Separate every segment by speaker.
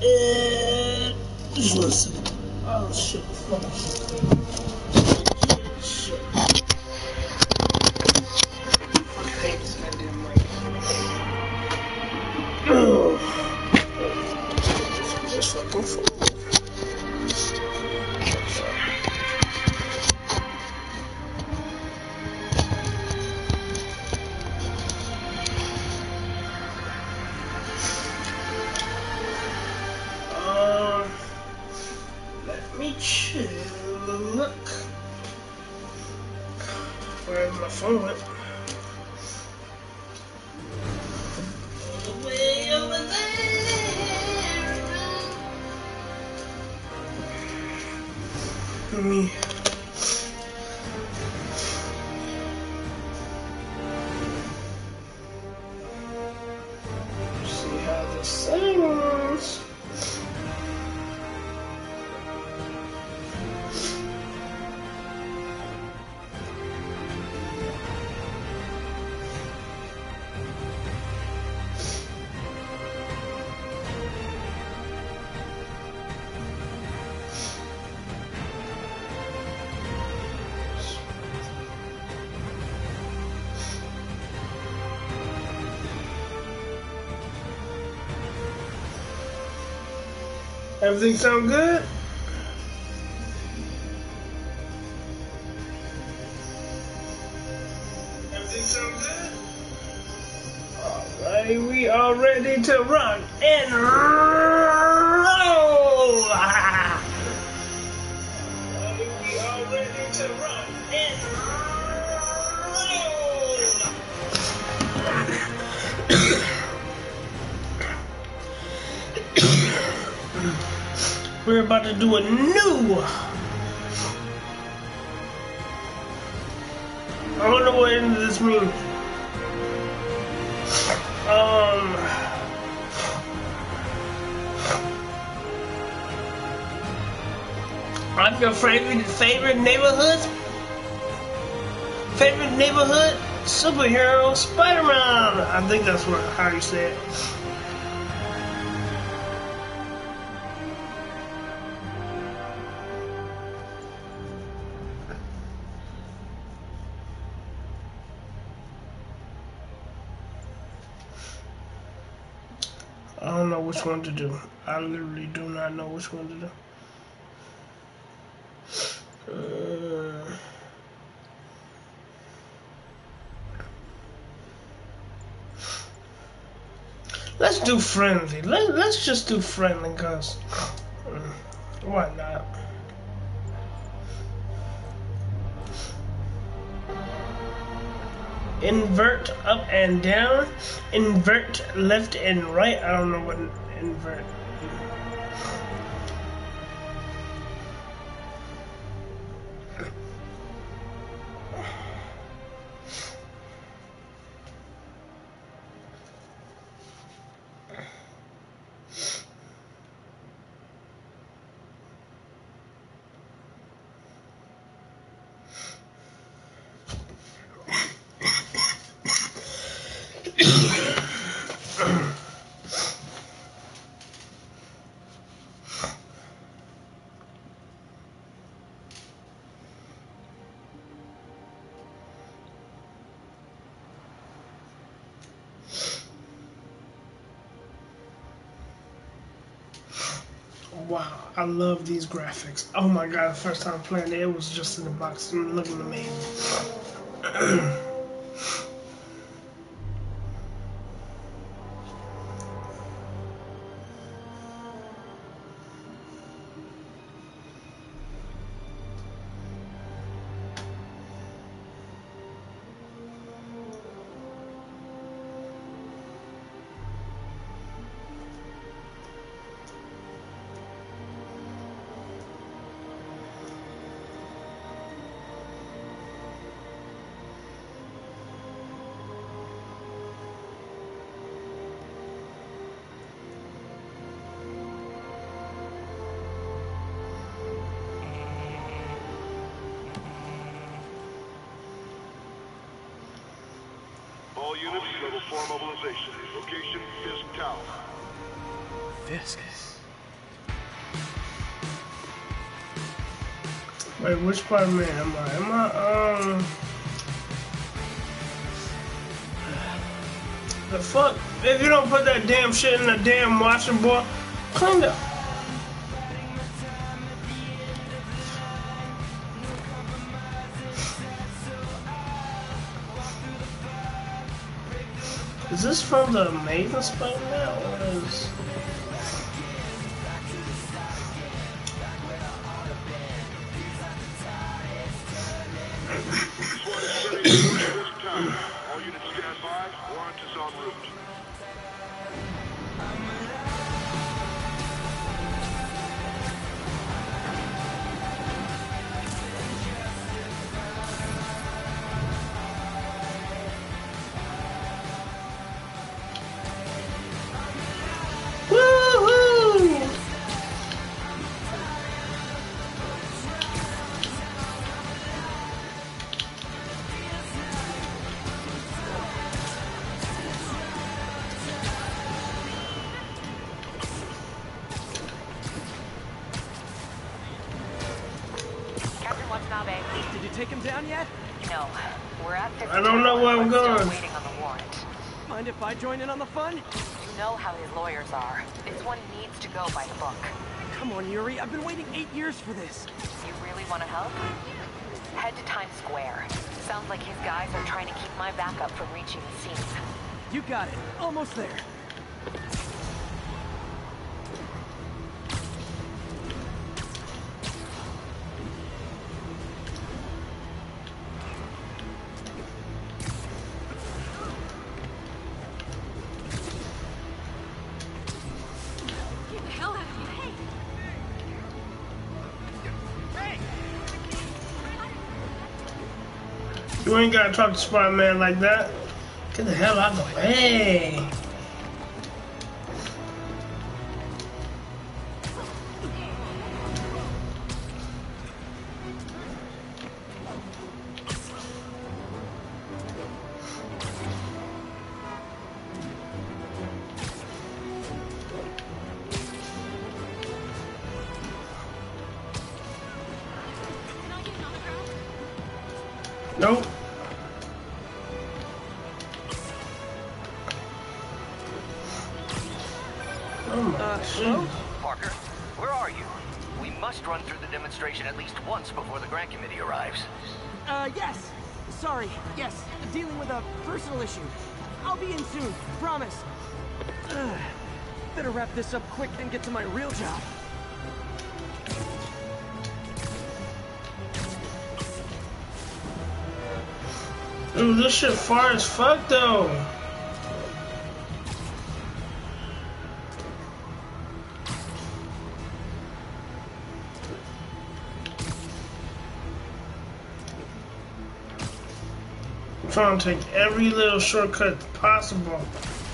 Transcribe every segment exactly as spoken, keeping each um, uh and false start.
Speaker 1: Uh, just one second. Oh shit. Shit. I hate this goddamn mic. Just, just fucking phone. Look where my phone went. Way over there. Let me see how this sounds. Everything sound good? Everything sound good? Alright, we are ready to rock and roll! Alright, we are ready to rock and roll! We're about to do a new. I don't know what any of this means. Um, I'm your favorite favorite neighborhood favorite neighborhood superhero, Spiderman. I think that's what how you say it. I don't know which one to do. I literally do not know which one to do. Uh, let's do friendly. Let, let's just do friendly, cause uh, why not? Invert up and down, invert left and right. I don't know what invert. Wow, I love these graphics. Oh my god, the first time playing it, it was just in the box and looking amazing.
Speaker 2: All units, level four mobilization. Location, Fisk Tower.
Speaker 3: Fisk?
Speaker 1: Wait, which Spider-Man am I? Am I, um... The fuck? If you don't put that damn shit in the damn washing board, clean up. Is this from the Amazing Spider-Man or is...
Speaker 2: All units stand by. Warrant is en route.
Speaker 1: Woo-hoo!
Speaker 3: Did you take him down yet?
Speaker 4: No. We're at fifty.
Speaker 1: I don't know where I'm
Speaker 4: Still
Speaker 1: going.
Speaker 4: waiting on the warrant.
Speaker 3: Mind if I join in on the fun?
Speaker 4: You know how his lawyers are. This one needs to go by the book.
Speaker 3: Come on, Yuri. I've been waiting eight years for this.
Speaker 4: You really want to help? Head to Times Square. Sounds like his guys are trying to keep my backup from reaching the scene.
Speaker 3: You got it. Almost there.
Speaker 1: You ain't gotta talk to Spider-Man like that. Get the hell out of the way. Nope. Oh my
Speaker 3: Uh,
Speaker 1: shit.
Speaker 3: hello?
Speaker 5: Parker, where are you? We must run through the demonstration at least once before the grant committee arrives.
Speaker 3: Uh, yes. Sorry. Yes. Dealing with a personal issue. I'll be in soon. Promise. Ugh. Better wrap this up quick and get to my real job.
Speaker 1: Dude, this shit far as fuck though. I'm trying to take every little shortcut possible.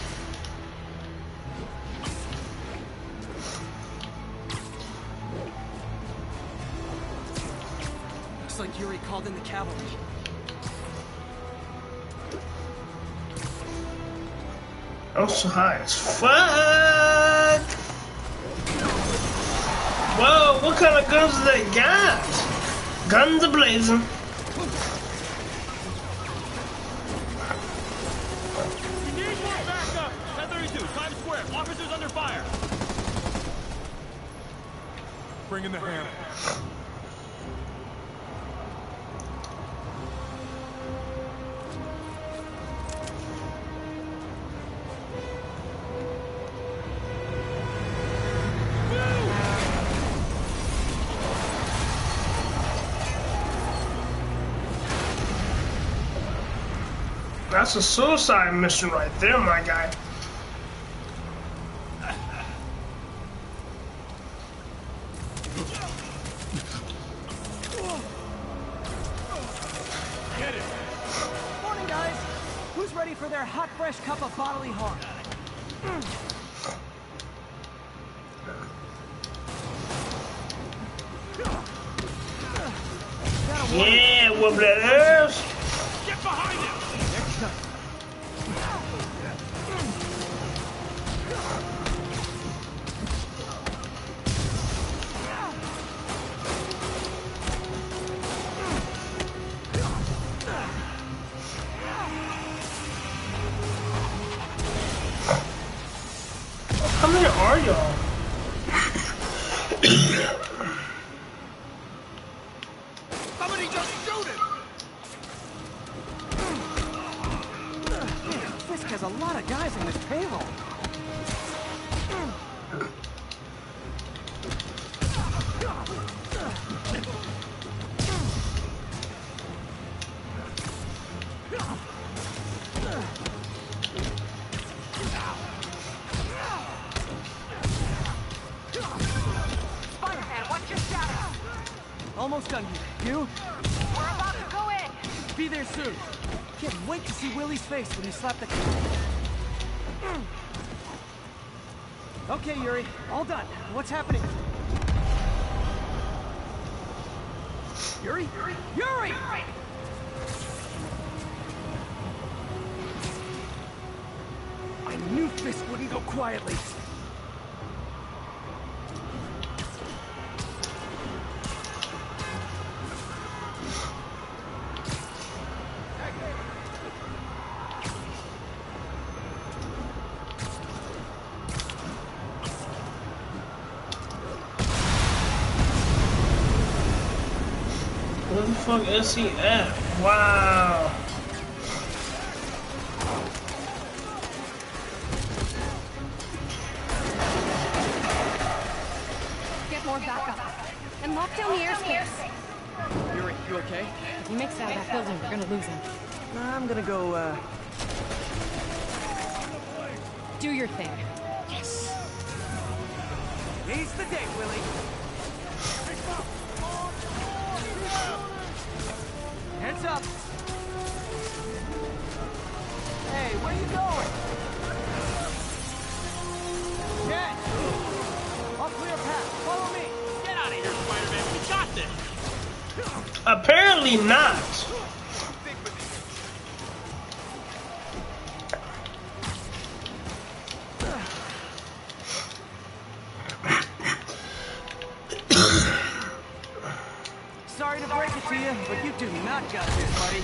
Speaker 3: Looks like Yuri called in the cavalry.
Speaker 1: I'm so high as fuck. Whoa, what kind of guns do they got? Guns a-blazing.
Speaker 6: We need more backup! ten thirty-two, Times Square. Officers under fire. Bring in the hammer.
Speaker 1: That's a suicide mission right there, my guy.
Speaker 6: Get it!
Speaker 3: Morning, guys. Who's ready for their hot, fresh cup of bodily harm?
Speaker 1: Yeah, whoop that ass.
Speaker 6: Get behind him!
Speaker 1: How many are y'all?
Speaker 3: Somebody just shoot it! Fisk has a lot of guys in this payroll.
Speaker 4: Spider-Man, what's your status?
Speaker 3: Almost done here. You?
Speaker 4: We're about to go in.
Speaker 3: Be there soon. Can't wait to see Willie's face when you slap the... Okay, Yuri. All done. What's happening? Yuri? Yuri! I knew Fisk wouldn't go quietly.
Speaker 1: Where the fuck is he at? Wow.
Speaker 7: Get more backup. And lock down the airspace.
Speaker 3: Yuri, you okay?
Speaker 7: If he makes it out of that building, we're gonna lose him.
Speaker 3: I'm gonna go, uh...
Speaker 7: Do your thing.
Speaker 3: He's the day, Willie. Heads up. Hey, where you going? Jet! I'll clear a path. Follow me.
Speaker 6: Get out of here, Spider-Man. We got this.
Speaker 1: Apparently not.
Speaker 3: Sorry to break it to you, but you do not got this, buddy.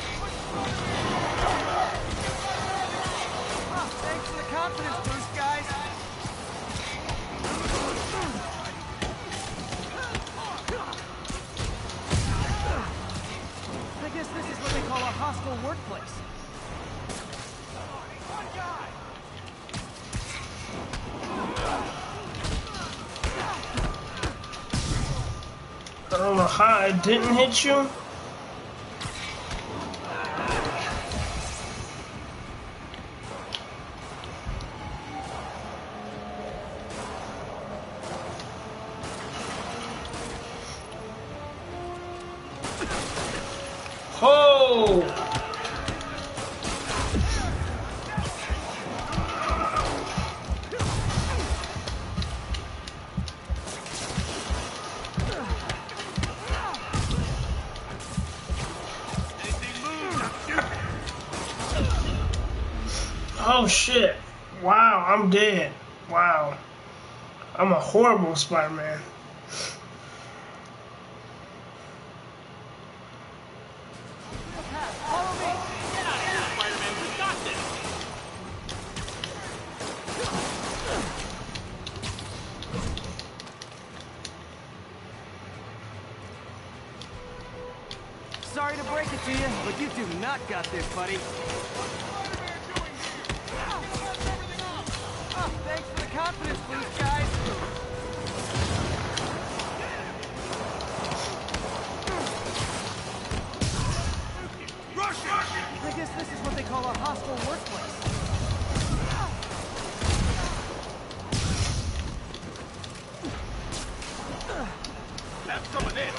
Speaker 3: Oh, thanks for the confidence boost, guys. I guess this is what they call a hostile workplace.
Speaker 1: I don't know how I didn't hit you. Oh! Oh shit. Wow, I'm dead. Wow. I'm a horrible Spider-Man.
Speaker 3: Follow me.
Speaker 6: Get out of here, Spider-Man. We got this.
Speaker 3: Sorry to break it to you, but you do not got this, buddy. Oh, thanks for the confidence boost, guys. I guess this is what they call a hostile workplace.
Speaker 2: Have someone in.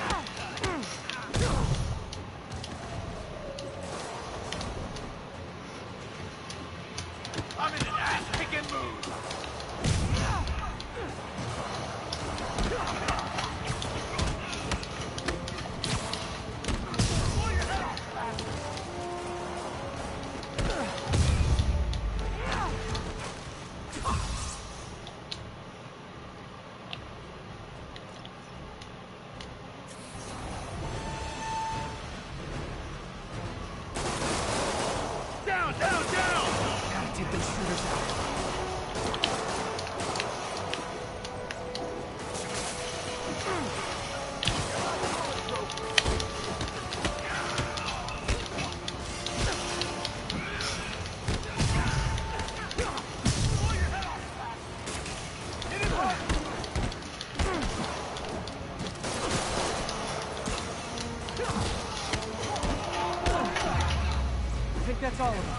Speaker 3: That's all of them.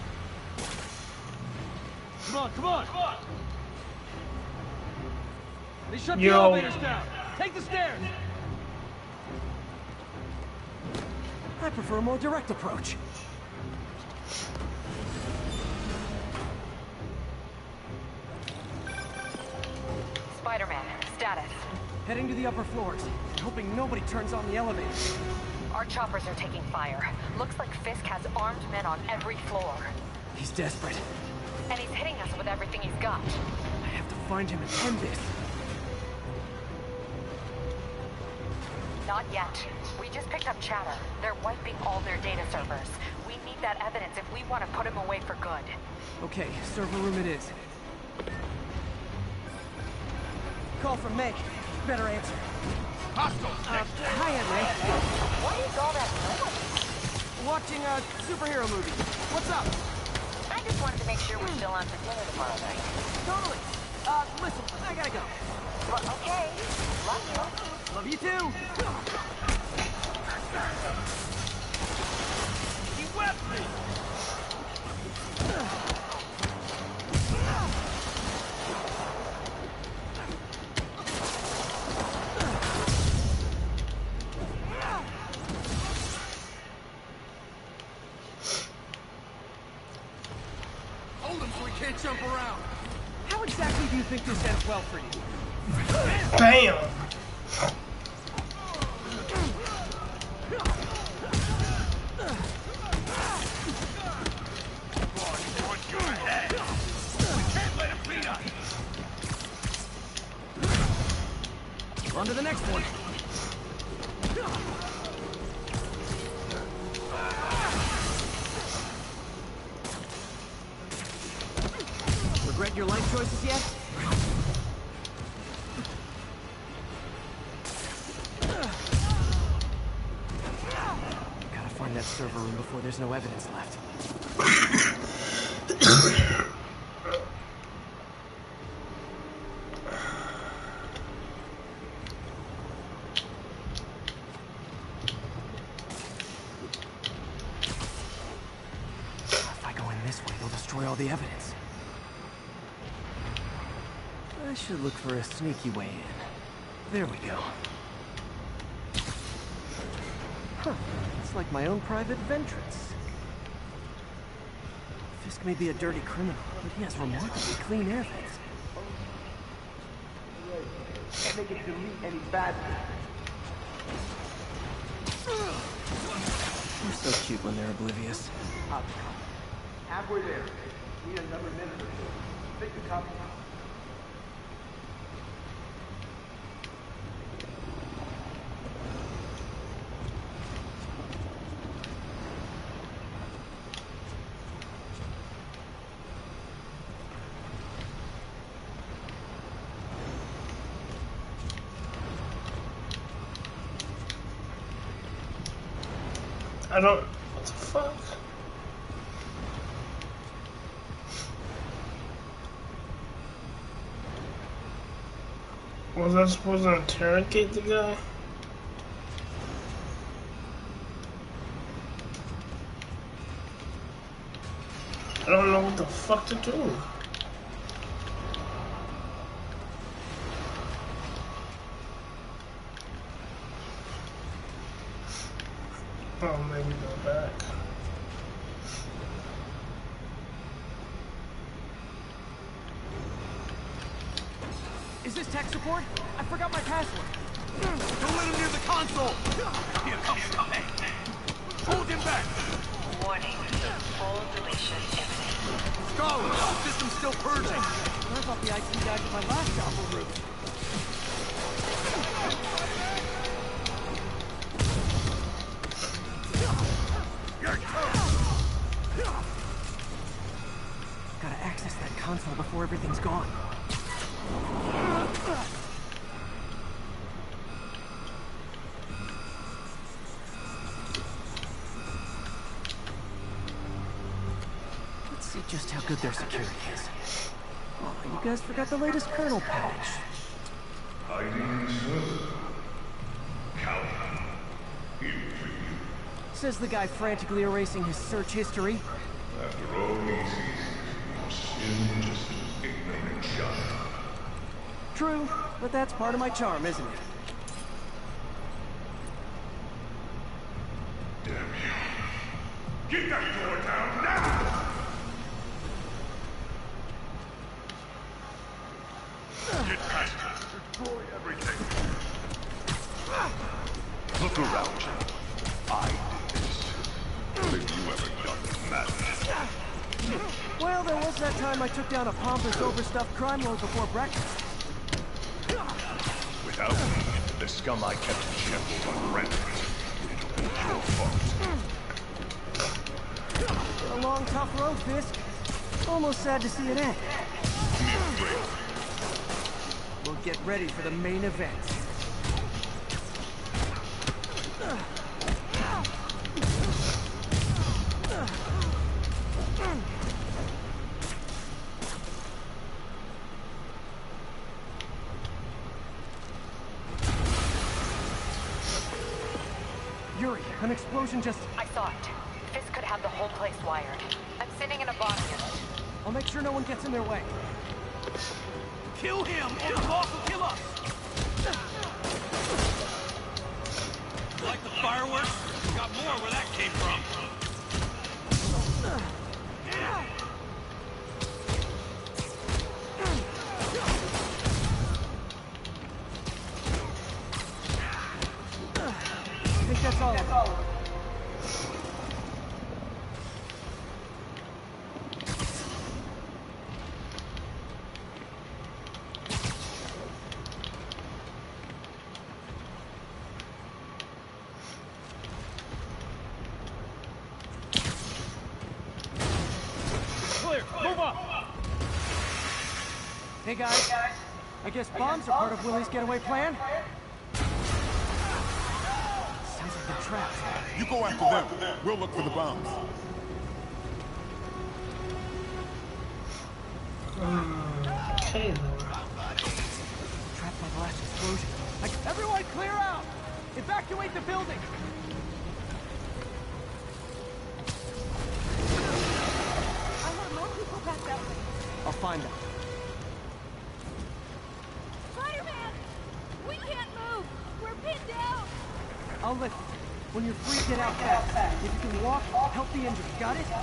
Speaker 6: Come on, come on! Come on! They shut the
Speaker 1: Yo.
Speaker 6: elevators down! Take the stairs!
Speaker 3: I prefer a more direct approach.
Speaker 4: Spiderman, status.
Speaker 3: Heading to the upper floors, and hoping nobody turns on the elevator.
Speaker 4: Our choppers are taking fire. Looks like Fisk has armed men on every floor.
Speaker 3: He's desperate.
Speaker 4: And he's hitting us with everything he's got.
Speaker 3: I have to find him and end this.
Speaker 4: Not yet. We just picked up chatter. They're wiping all their data servers. We need that evidence if we want to put him away for good.
Speaker 3: Okay, server room it is. Call from May. Better answer.
Speaker 6: Hostile!
Speaker 3: Uh, hi, Aunt May.
Speaker 4: What is all that noise?
Speaker 3: Watching a superhero movie. What's up?
Speaker 4: I just wanted to make sure we're still on for dinner tomorrow night.
Speaker 3: Totally. Uh, listen, I gotta go.
Speaker 4: Well, okay. Love you.
Speaker 3: Love you too.
Speaker 6: He wept me!
Speaker 2: Hold him so he can't jump around.
Speaker 3: How exactly do you think this ends well for you?
Speaker 1: Bam!
Speaker 3: On to the next one. Regret your life choices yet? Gotta find that server room before there's no evidence left. If I go in this way, they'll destroy all the evidence. I should look for a sneaky way in. There we go. Huh. It's like my own private ventrance. Fisk may be a dirty criminal, but he has remarkably clean air vents.
Speaker 2: Can't make it delete any bad
Speaker 3: They're so cute when they're oblivious.
Speaker 2: Halfway there. Need another minute or so. Take the copy.
Speaker 1: I don't. What the fuck? Was I supposed to interrogate the guy? I don't know what the fuck to do. Oh, maybe go back.
Speaker 3: Is this tech support? I forgot my password.
Speaker 2: Don't let him near the console! Here comes coming! Hold him back!
Speaker 4: Warning. Full deletion imminent.
Speaker 2: Scholar, the system's still purging!
Speaker 3: I thought the I T guys at my last job were rude. Gotta access that console before everything's gone. Let's see just how good their security is. Oh, you guys forgot the latest kernel patch. Says the guy frantically erasing his search history.
Speaker 8: After all these years, you're still just an ignorant child.
Speaker 3: True, but that's part of my charm, isn't it?
Speaker 8: Damn you. Get that door down now! Get past it. Destroy everything. Look around you. I did this. What have you ever done with madness?
Speaker 3: Well, there was that time I took down a pompous, overstuffed crime lord before breakfast.
Speaker 8: Without me, the scum I kept in check will run rampant. It'll be your fault.
Speaker 3: A long, tough road, Fisk. Almost sad to see it end. We'll get ready for the main event. Yuri, an explosion just...
Speaker 4: I saw it. Fisk could have the whole place wired. I'm sitting in a bomb unit.
Speaker 3: I'll make sure no one gets in their way.
Speaker 2: Kill him, or the boss will kill us! Like the fireworks? Got more where that came from.
Speaker 3: I think that's all of them.
Speaker 6: Clear. Move up.
Speaker 3: Hey guys, I guess bombs are part of Willie's getaway plan? Sounds like they're trapped.
Speaker 9: You go after them. We'll look for the bombs.
Speaker 1: Okay then.
Speaker 3: Trapped by the last explosion. Like, everyone clear out! Evacuate the building!
Speaker 7: I heard more people back that way.
Speaker 3: I'll find them.
Speaker 7: Spider-Man! We can't move! We're pinned down!
Speaker 3: I'll lift you. When you're free, get out fast. If you can walk, help the injured. Got it?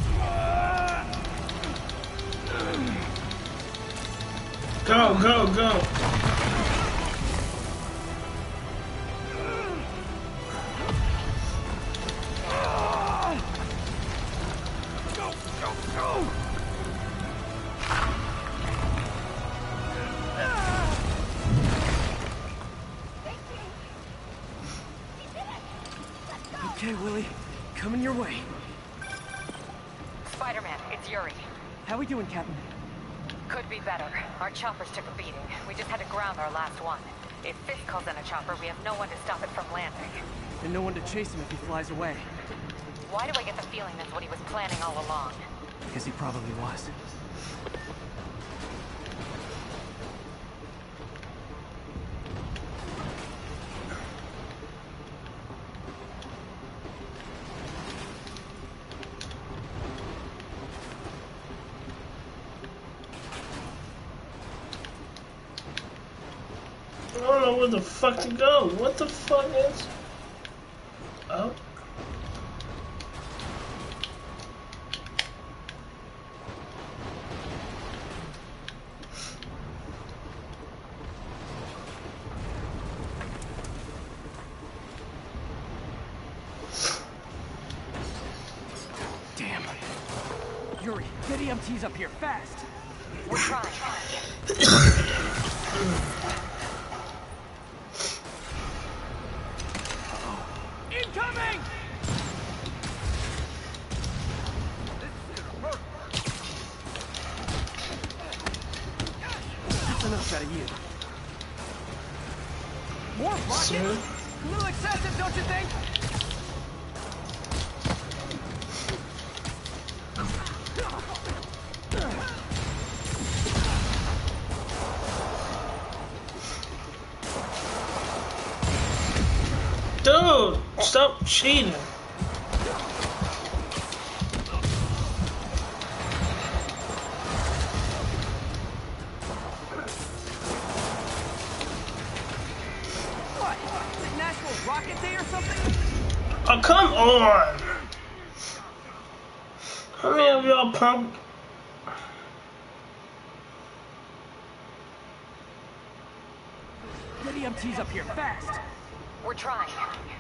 Speaker 1: Go, go, go.
Speaker 2: Go, go, go!
Speaker 3: Okay, Willie. Coming your way.
Speaker 4: Spider-Man, it's Yuri.
Speaker 3: How we doing, Captain?
Speaker 4: Could be better. Our choppers took a beating. We just had to ground our last one. If Fisk calls in a chopper, we have no one to stop it from landing.
Speaker 3: And no one to chase him if he flies away.
Speaker 4: Why do I get the feeling that's what he was planning all along?
Speaker 3: Because he probably was.
Speaker 1: I don't know where the fuck to go. What the fuck is... Oh.
Speaker 3: Damn. Yuri, get E M Ts up here, fast!
Speaker 4: We're trying.
Speaker 2: Incoming!
Speaker 3: That's enough out of you. More rockets? A little excessive, don't you think?
Speaker 1: Dude, stop cheating.
Speaker 3: Rocket Day or something?
Speaker 1: Oh, come on! How many of y'all punk?
Speaker 3: Get E M Ts up here, fast!
Speaker 4: We're trying.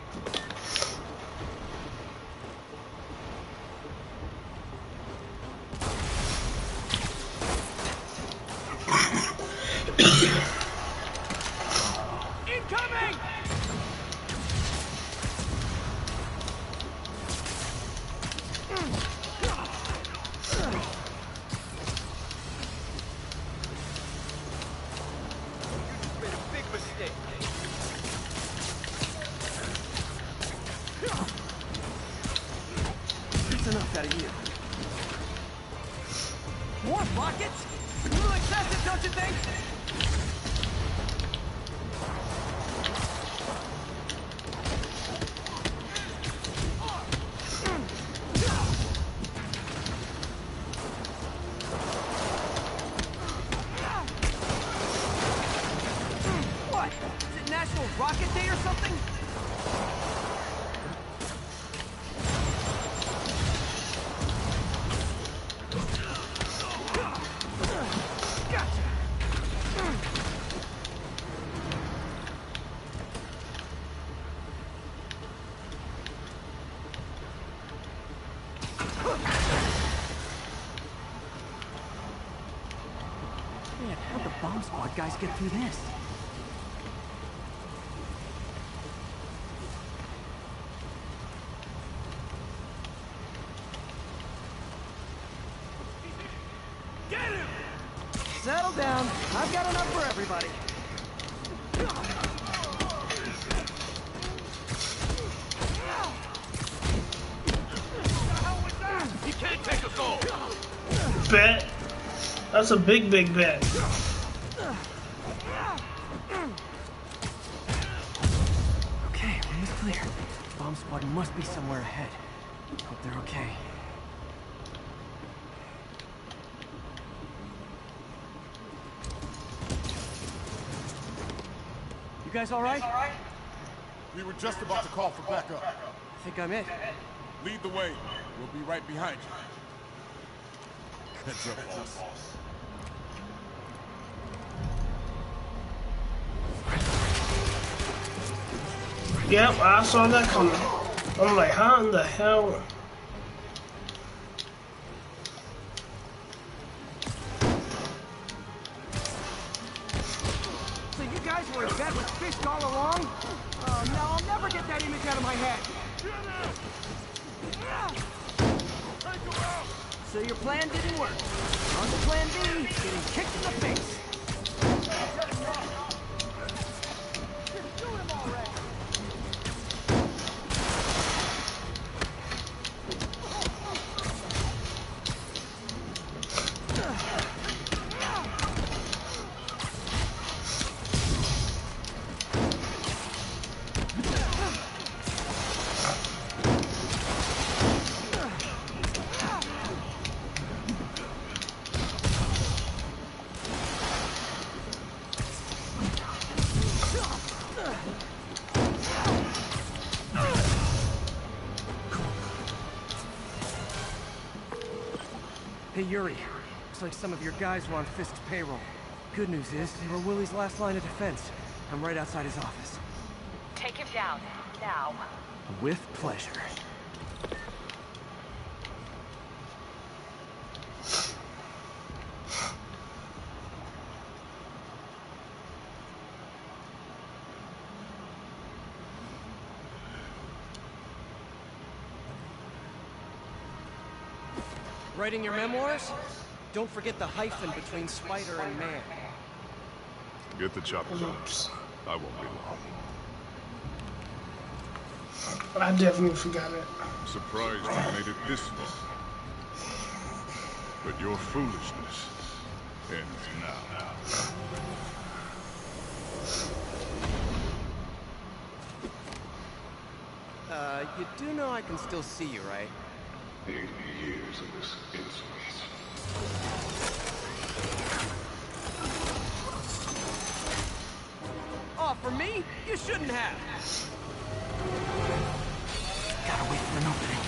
Speaker 3: Incoming! Enough out of you. More rockets? A little excessive, don't you think? What? Is it National Rocket Day or something? Man, how'd the bomb squad guys get through this?
Speaker 2: Get him!
Speaker 3: Settle down. I've got enough for everybody.
Speaker 2: He can't take us all!
Speaker 1: Bet. That's a big, big bet.
Speaker 3: Okay, room is clear. Bomb squad must be somewhere ahead. Hope they're okay. You guys all right?
Speaker 9: We were just about to call for backup.
Speaker 3: I think I'm it.
Speaker 9: Lead the way. We'll be right behind you. Heads up, boss.
Speaker 1: Yep, I saw that coming. I'm like, how in the hell?
Speaker 3: So you guys were in bed with Fisk all along? Oh, no, I'll never get that image out of my head. So your plan didn't work. On to plan B, getting kicked in the face. Hey, Yuri. Looks like some of your guys were on Fisk's payroll. Good news is, they were Willie's last line of defense. I'm right outside his office.
Speaker 4: Take him down, now.
Speaker 3: With pleasure. Writing your memoirs? Don't forget the hyphen between spider and man.
Speaker 8: Get the choppers on. I won't be long.
Speaker 1: I definitely forgot it.
Speaker 8: Surprised you made it this far. But your foolishness ends now.
Speaker 3: Uh, you do know I can still see you, right?
Speaker 8: Eighty years of this insolence.
Speaker 3: Oh, for me? You shouldn't have. Gotta wait for an opening.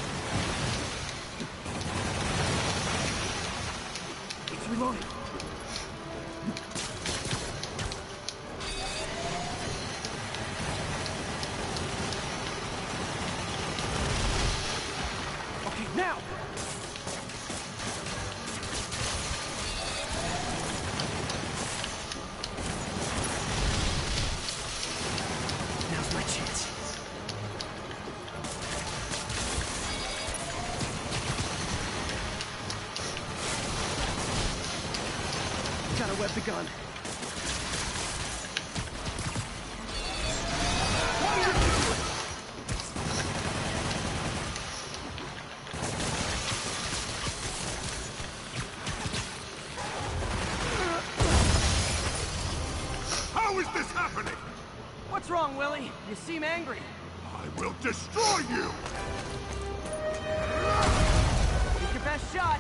Speaker 3: It's reloading. Okay, now! Now's my chance. Gotta web the gun.
Speaker 2: How is this happening?
Speaker 3: What's wrong, Willie? You seem angry.
Speaker 2: I will destroy you!
Speaker 3: Take your best shot.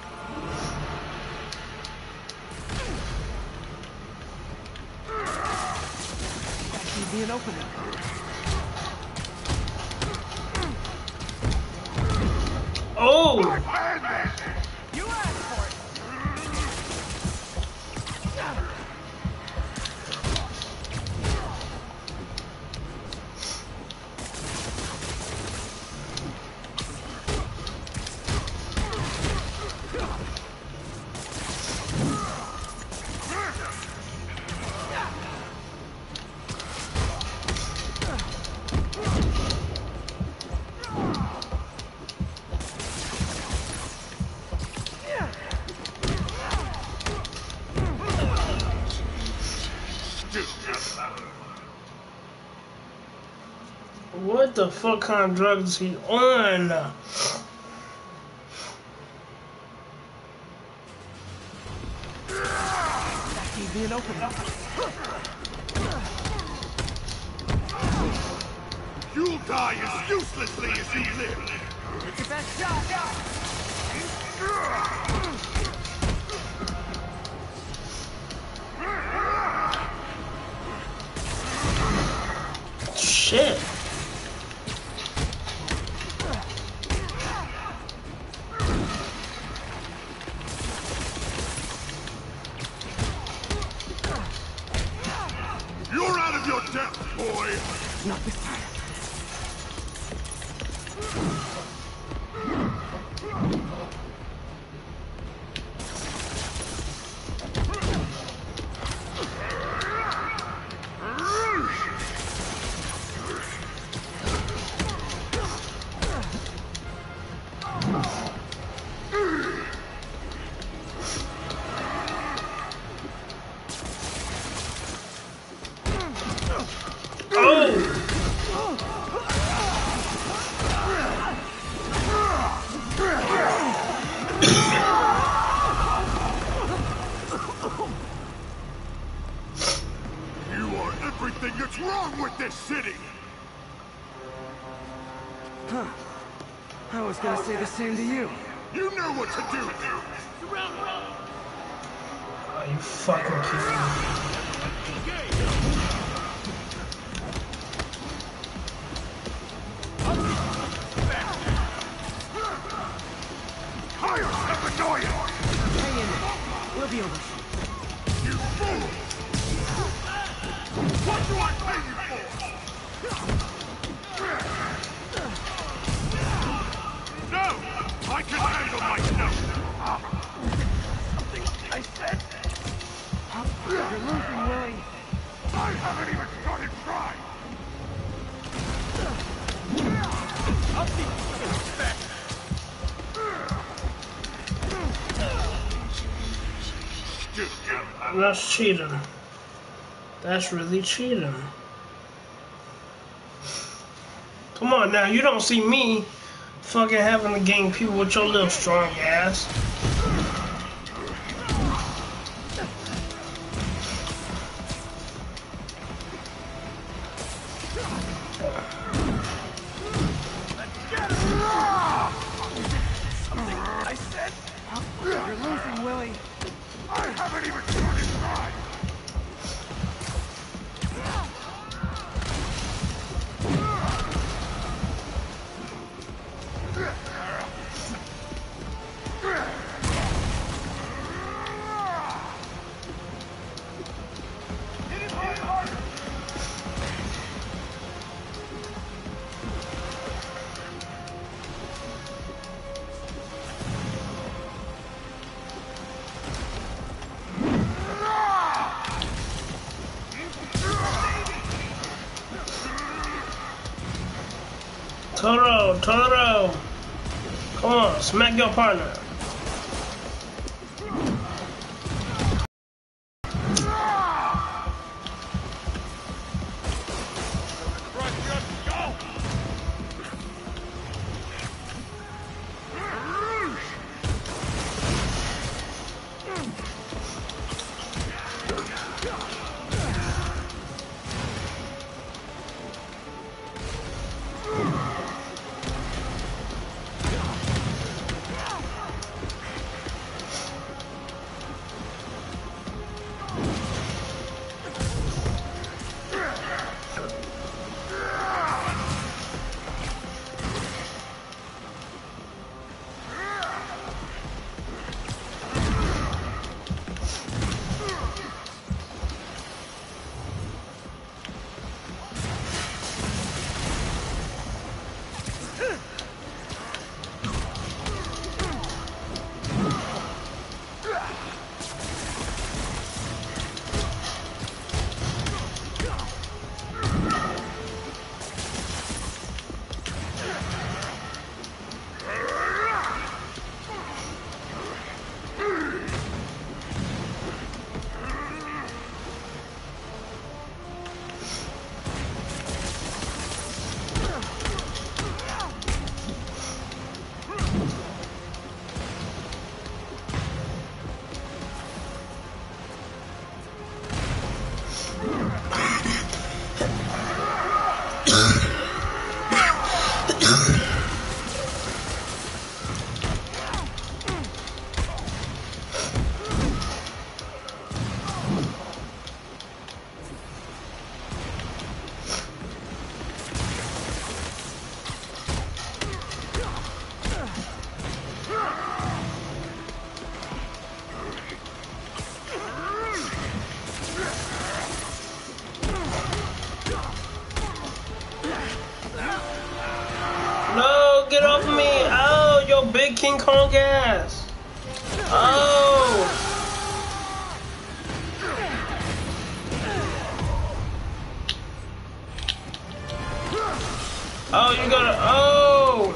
Speaker 3: Give me an opening.
Speaker 1: Oh!
Speaker 3: You asked for it.
Speaker 1: What the fuck kind of drugs is he on?
Speaker 3: That gave me an opening.
Speaker 2: You'll die as uselessly as you live!
Speaker 3: Take your best shot.
Speaker 1: Shit.
Speaker 2: You're out of your depth, boy!
Speaker 3: Not this time.
Speaker 2: Everything that's wrong with this city!
Speaker 3: Huh. I was gonna say the same to you.
Speaker 2: You know what to do!
Speaker 1: Are you fucking kidding me?
Speaker 2: Higher, Stepanoia!
Speaker 3: Hang in there. We'll be over.
Speaker 2: You fool! What do I pay you for? No! I can handle myself! Something I said?
Speaker 3: You're losing, Willie.
Speaker 2: I haven't even started trying! I'll teach you some respect!
Speaker 1: That's cheating. That's really cheating. Come on now, you don't see me fucking having to game people with your little strong ass.
Speaker 2: Something I said?
Speaker 3: You're losing, Willie.
Speaker 2: I haven't even started trying!
Speaker 1: Toro, Toro. Come on, smack your partner. No, get off me! Oh, your big King Kong ass! Oh! Oh, you gotta. Oh!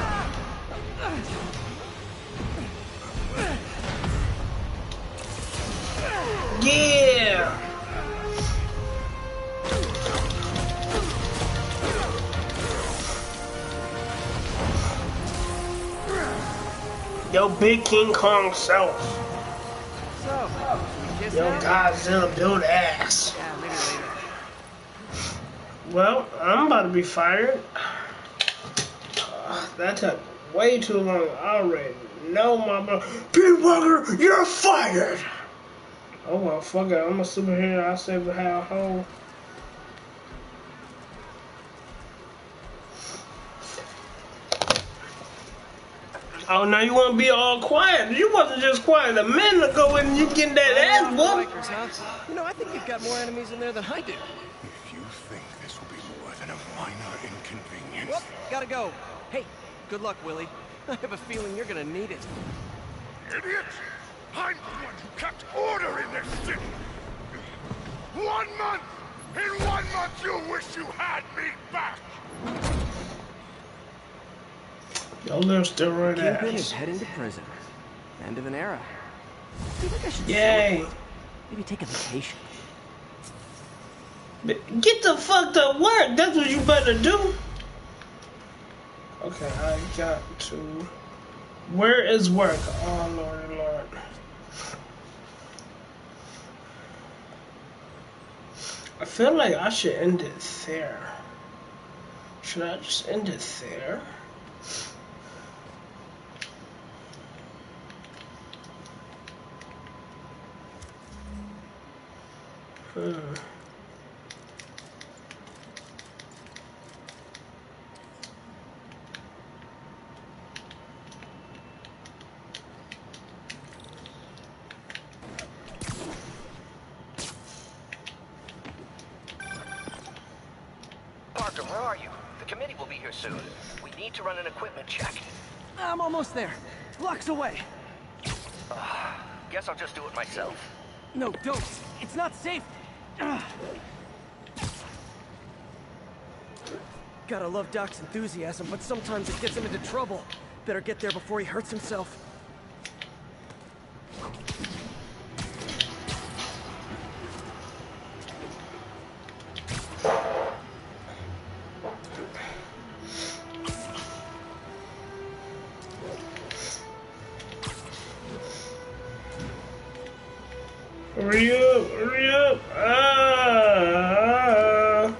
Speaker 1: Yeah! Yo, big King Kong self.
Speaker 3: So, guess
Speaker 1: Yo,
Speaker 3: now?
Speaker 1: Godzilla build ass.
Speaker 3: Yeah, maybe later.
Speaker 1: Well, I'm about to be fired. Uh, that took way too long already. No, my bro. Pete Walker, you're fired! Oh, well, fuck it. I'm a superhero. I save the whole. Oh, now you want to be all quiet. You wasn't just quiet a minute ago when you getting that ass whooped.
Speaker 3: Huh? You know, I think you've got more enemies in there than I do.
Speaker 8: If you think this will be more than a minor inconvenience...
Speaker 3: Well, gotta go. Hey, good luck, Willie. I have a feeling you're gonna need it.
Speaker 8: Idiot! I'm the one who kept order in this city! One month! In one month you'll wish you had me back!
Speaker 1: Yo, little steroid
Speaker 3: Kingpin is
Speaker 1: ass.
Speaker 3: heading to prison. End of an era. I think I should
Speaker 1: Yay!
Speaker 3: celebrate. Maybe take a vacation.
Speaker 1: Get the fuck to work. That's what you better do. Okay, I got to. Where is work? Oh, Lord, Lord. I feel like I should end it there. Should I just end it there? Hmm.
Speaker 5: Parker, where are you? The committee will be here soon. We need to run an equipment check.
Speaker 3: I'm almost there. Blocks away.
Speaker 5: Uh, guess I'll just do it myself.
Speaker 3: No, don't. It's not safe. Ugh. Gotta love Doc's enthusiasm, but sometimes it gets him into trouble. Better get there before he hurts himself.
Speaker 1: Hurry up, hurry up. Ah.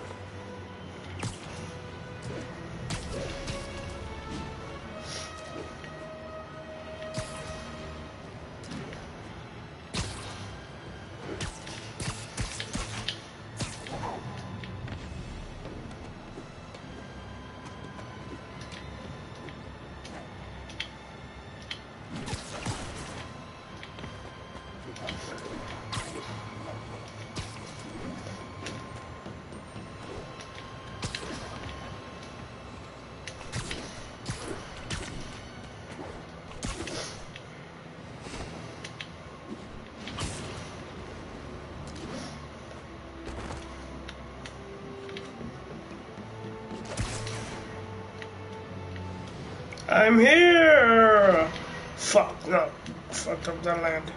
Speaker 1: I'm here! Fuck, no. Fucked up the land.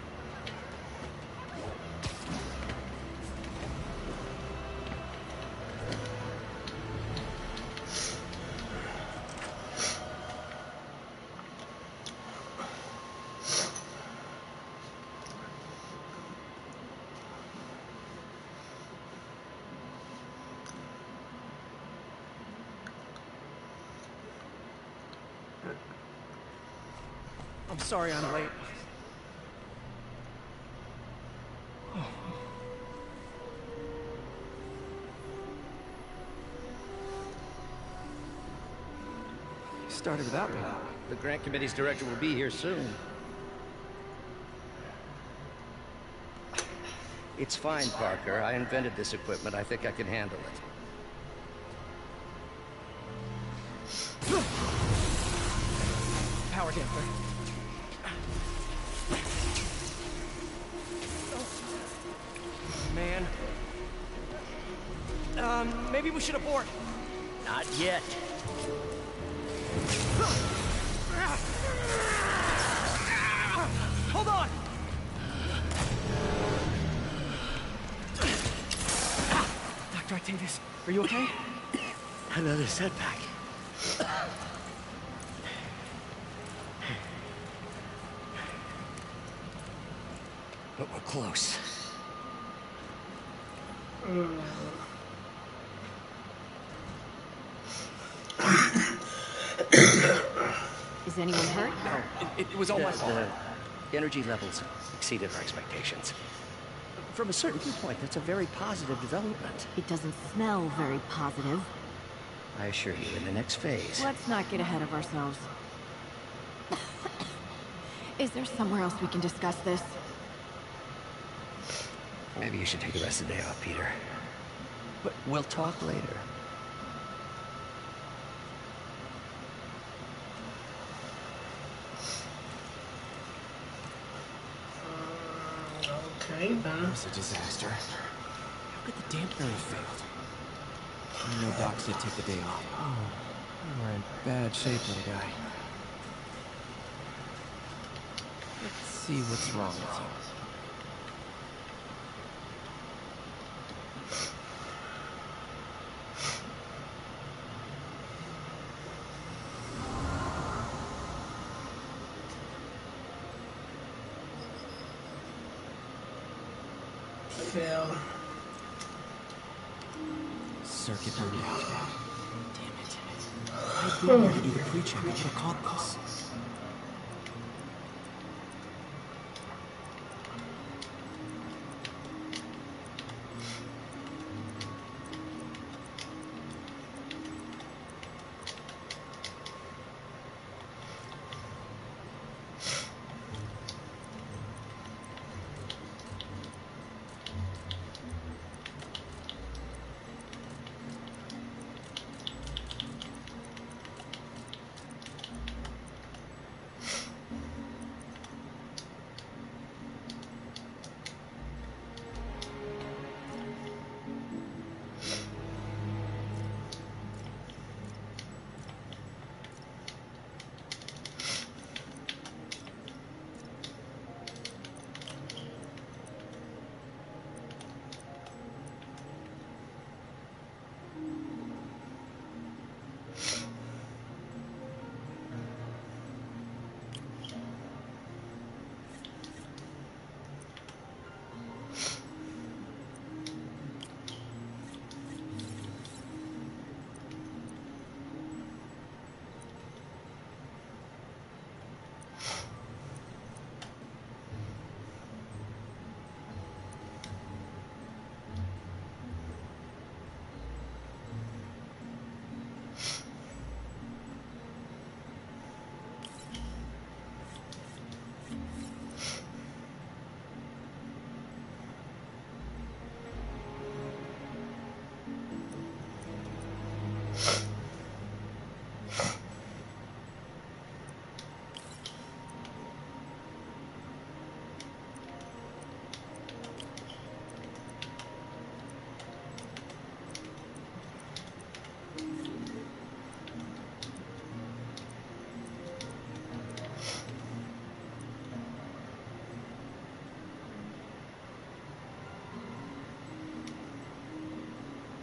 Speaker 3: I'm sorry I'm late. You started without me.
Speaker 5: The grant committee's director will be here soon. It's fine, Parker. I invented this equipment. I think I can handle it.
Speaker 3: Power damper. Man. Um, maybe we should abort.
Speaker 5: Not yet.
Speaker 3: Hold on! Doctor Octavius, are you okay?
Speaker 5: Another setback. But we're close.
Speaker 7: Is anyone hurt?
Speaker 3: No, it, it was all my
Speaker 5: The,
Speaker 3: fault.
Speaker 5: the energy levels exceeded our expectations. From a certain viewpoint, that's a very positive development.
Speaker 7: It doesn't smell very positive.
Speaker 5: I assure you, in the next phase...
Speaker 7: Let's not get ahead of ourselves. Is there somewhere else we can discuss this?
Speaker 5: Maybe you should take the rest of the day off, Peter. But we'll talk later.
Speaker 1: Okay,
Speaker 3: That
Speaker 1: then.
Speaker 3: was a disaster. How could the dampener have failed? I know Doc said take the day off. Oh, you are in bad shape, little guy. Let's see what's wrong with you.
Speaker 1: Fail.
Speaker 3: Circuit burned out. Damn it. I've been here to do the pre-check. I should have caught this.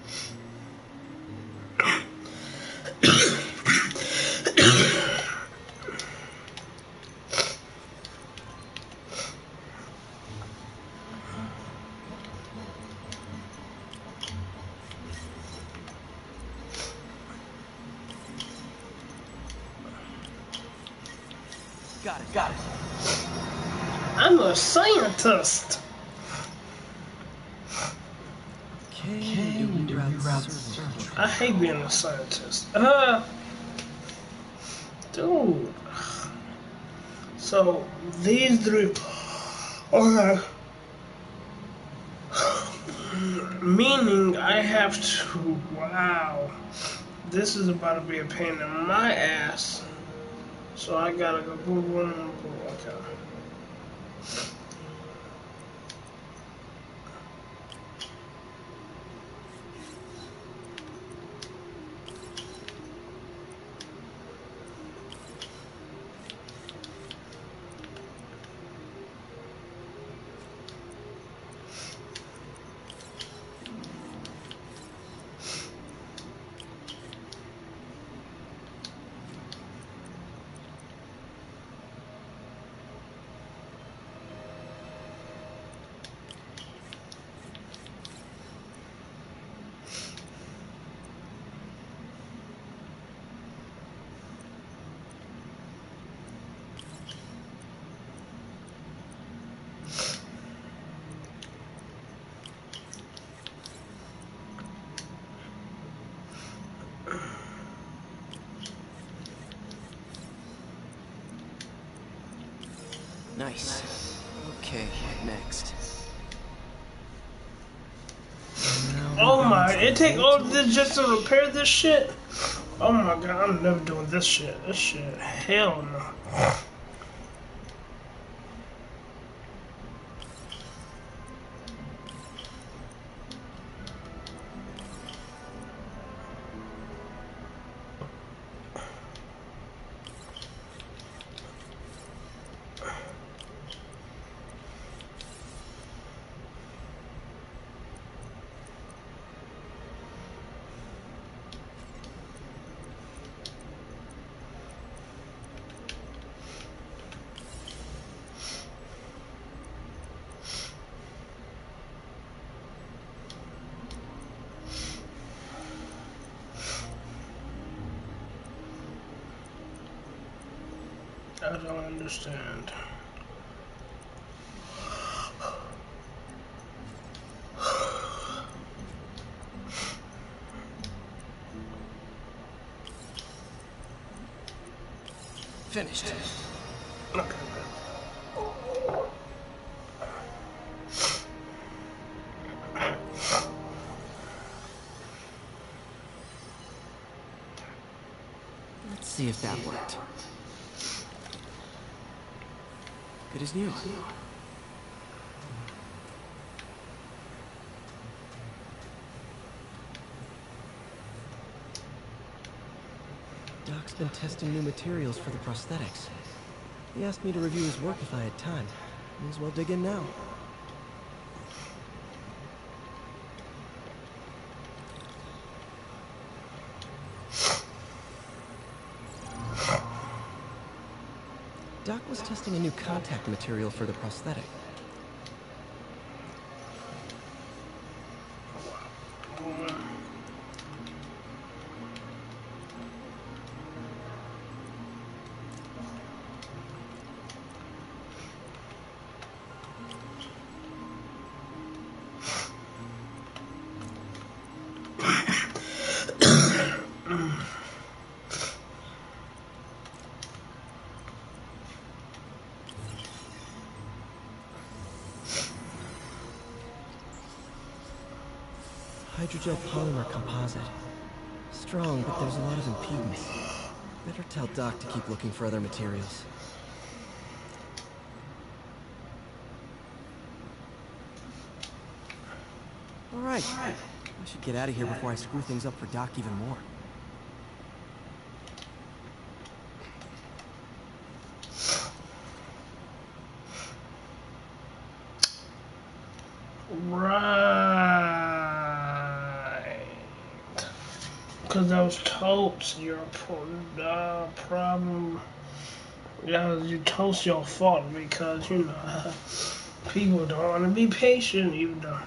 Speaker 3: Got it, got it.
Speaker 1: I'm a scientist.
Speaker 3: Can do route server.
Speaker 1: I hate being a scientist. Uh, dude. So these three. Okay. Meaning I have to. Wow. This is about to be a pain in my ass. So I gotta go boom, boom, boom. Okay.
Speaker 3: Nice. Okay, what next?
Speaker 1: Oh my, it take all this just to repair this shit? Oh my god, I'm never doing this shit. This shit, hell no. I don't understand.
Speaker 3: Finished.
Speaker 1: Okay.
Speaker 3: Let's see if that worked. Good as new. Doc's been testing new materials for the prosthetics. He asked me to review his work if I had time. May as well dig in now. Doc was testing a new contact material for the prosthetic. Hydrogel polymer composite. Strong, but there's a lot of impedance. Better tell Doc to keep looking for other materials. All right. I should get out of here before I screw things up for Doc even more.
Speaker 1: Right. Cause those totes, your pro- uh, problem. Yeah, your toast your fault because you know people don't want to be patient, even though.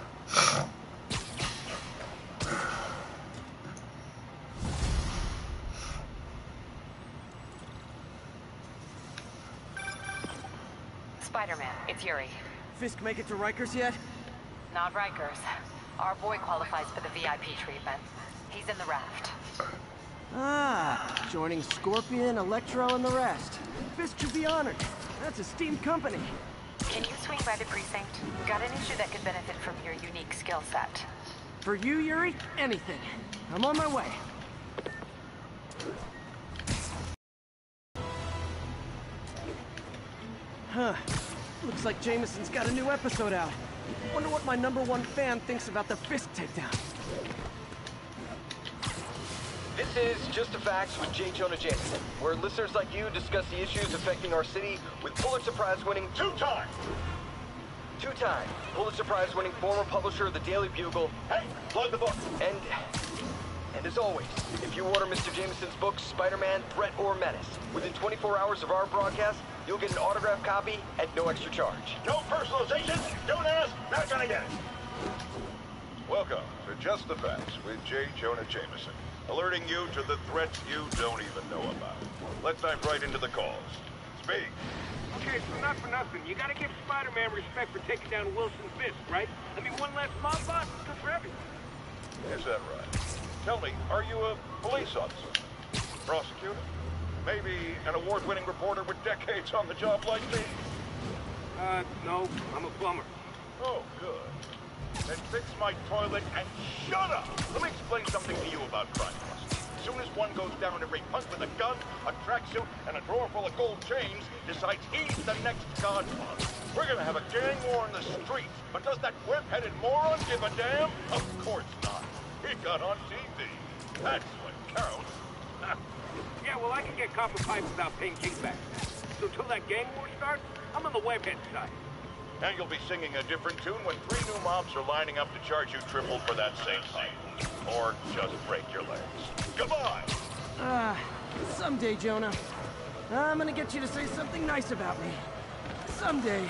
Speaker 4: Spiderman, it's Yuri.
Speaker 3: Fisk make it to Rikers yet?
Speaker 4: Not Rikers. Our boy qualifies for the V I P treatment. He's in the raft.
Speaker 3: Ah, joining Scorpion, Electro, and the rest. Fisk should be honored. That's a steamed company.
Speaker 4: Can you swing by the precinct? Got an issue that could benefit from your unique skill set.
Speaker 3: For you, Yuri, anything. I'm on my way. Huh. Looks like Jameson's got a new episode out. Wonder what my number one fan thinks about the Fisk takedown.
Speaker 10: This is Just the Facts with J. Jonah Jameson, where listeners like you discuss the issues affecting our city with Pulitzer Prize-winning two-time, two-time Pulitzer Prize-winning former publisher of the Daily Bugle. Hey, plug the book. And, and as always, if you order Mister Jameson's books, Spider-Man, Threat, or Menace, within twenty-four hours of our broadcast, you'll get an autographed copy at no extra charge.
Speaker 8: No personalization, don't ask, not gonna get it. Welcome to Just the Facts with J. Jonah Jameson, alerting you to the threats you don't even know about. Let's dive right into the calls. Speak.
Speaker 11: Okay, so not for nothing. You gotta give Spider-Man respect for taking down Wilson Fisk, right? I mean, one less mob boss is good for everyone.
Speaker 8: Is that right? Tell me, are you a police officer? Prosecutor? Maybe an award-winning reporter with decades on the job like me?
Speaker 11: Uh, no, I'm a plumber.
Speaker 8: Oh, good. Then fix my toilet and shut up! Let me explain something to you about crime busters. As soon as one goes down every punk with a gun, a tracksuit, and a drawer full of gold chains decides he's the next godfather. We're gonna have a gang war in the streets, but does that whip-headed moron give a damn? Of course not. He got on T V. That's what counts.
Speaker 11: Yeah, well, I can get copper pipe without paying kickbacks. So till that gang war starts, I'm on the webhead side.
Speaker 8: And you'll be singing a different tune when three new mobs are lining up to charge you triple for that same thing. Or just break your legs. Goodbye!
Speaker 3: Ah, uh, someday, Jonah. I'm gonna get you to say something nice about me. Someday.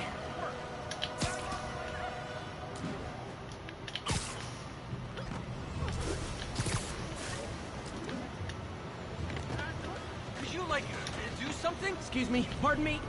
Speaker 6: Could you, like, do something?
Speaker 3: Excuse me, pardon me.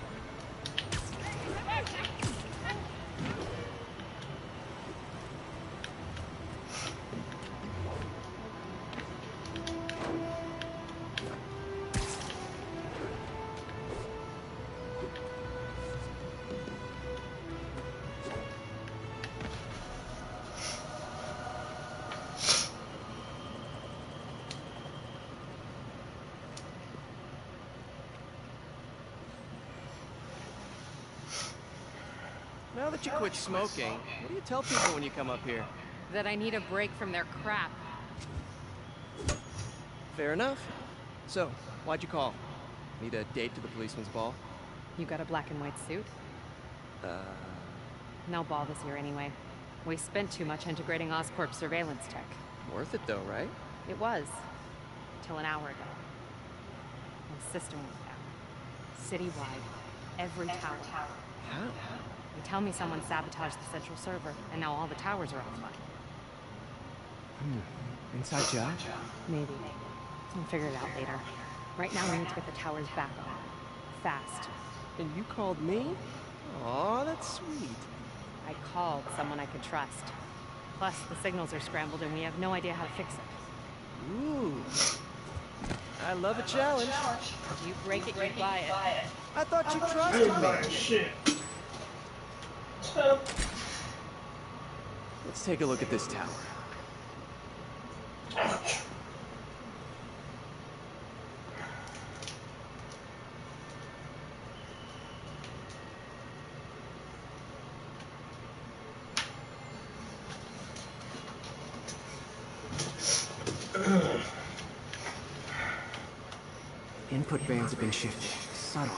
Speaker 5: Now that you quit smoking, what do you tell people when you come up here?
Speaker 4: That I need a break from their crap.
Speaker 5: Fair enough. So, why'd you call? Need a date to the policeman's ball?
Speaker 4: You got a black and white suit?
Speaker 5: Uh...
Speaker 4: No ball this year anyway. We spent too much integrating Oscorp surveillance tech.
Speaker 5: Worth it though, right?
Speaker 4: It was. Till an hour ago. The system went down. Citywide. Every tower.
Speaker 5: How?
Speaker 4: They tell me someone sabotaged the central server, and now all the towers are offline.
Speaker 5: Hmm. Inside job?
Speaker 4: Maybe. We'll figure it out later. Right now we need to get the towers back on. Fast.
Speaker 5: And you called me? Aw, that's sweet.
Speaker 4: I called someone I could trust. Plus, the signals are scrambled and we have no idea how to fix it.
Speaker 5: Ooh. I love a challenge.
Speaker 4: You break it, you buy it.
Speaker 5: I thought you trusted me.
Speaker 1: Shit.
Speaker 5: Let's take a look at this tower. Input bands have been shifted. Subtle.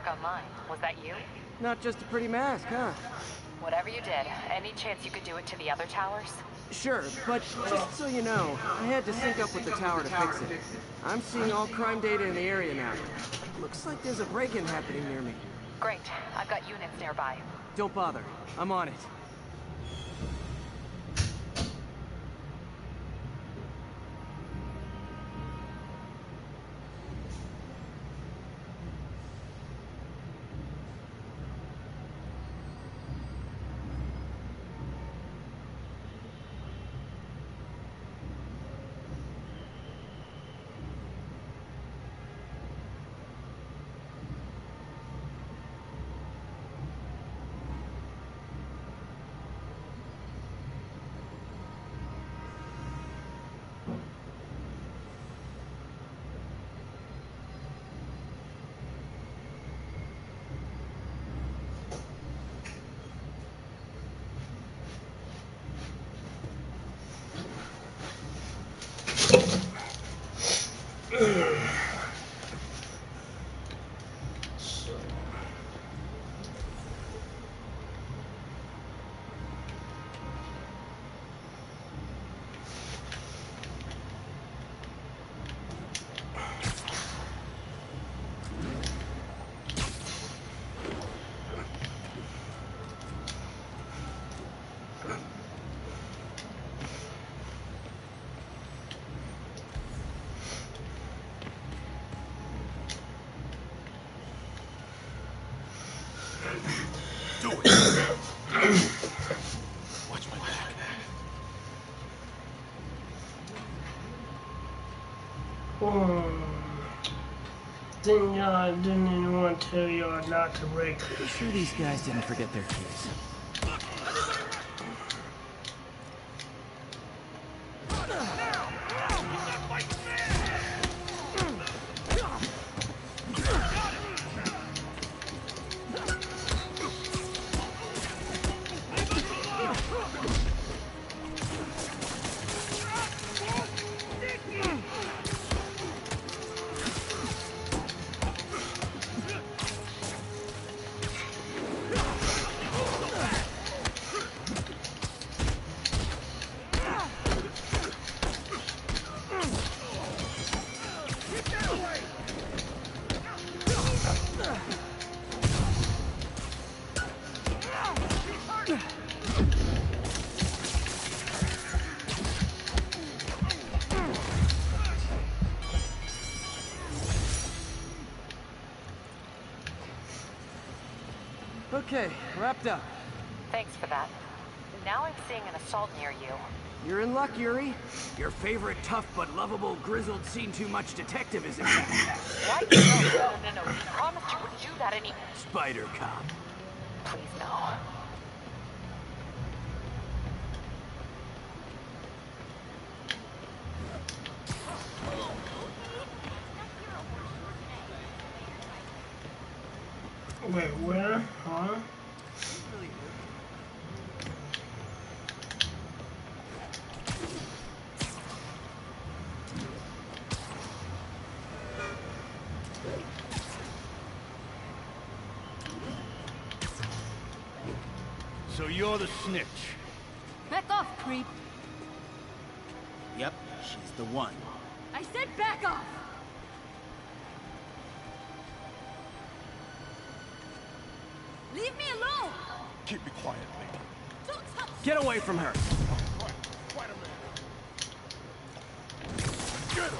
Speaker 4: on mine. Was that you?
Speaker 3: Not just a pretty mask, huh?
Speaker 4: Whatever you did, any chance you could do it to the other towers?
Speaker 3: Sure, but just so you know, I had to sync up with the tower to fix it. I'm seeing all crime data in the area now. Looks like there's a break-in happening near me.
Speaker 4: Great. I've got units nearby.
Speaker 3: Don't bother. I'm on it.
Speaker 2: Do it. Watch my back.
Speaker 1: Hmm. Didn't y'all didn't even want to tell y'all not to break.
Speaker 3: I'm sure these guys didn't forget their keys. Okay, wrapped up.
Speaker 4: Thanks for that. Now I'm seeing an assault near you.
Speaker 3: You're in luck, Yuri.
Speaker 12: Your favorite tough but lovable, grizzled, seen-too-much detective is in back.
Speaker 4: What? No, no, no, no. You promised you wouldn't do that anymore.
Speaker 12: Spider Cop.
Speaker 4: Please, no.
Speaker 1: Wait, where? Huh?
Speaker 2: So you're the snitch.
Speaker 7: Back off, creep.
Speaker 12: Yep, she's the one.
Speaker 7: I said back off! Leave me alone!
Speaker 9: Keep me quiet, lady.
Speaker 7: Don't touch!
Speaker 3: Get away from her!
Speaker 9: Right, Spiderman. Get him!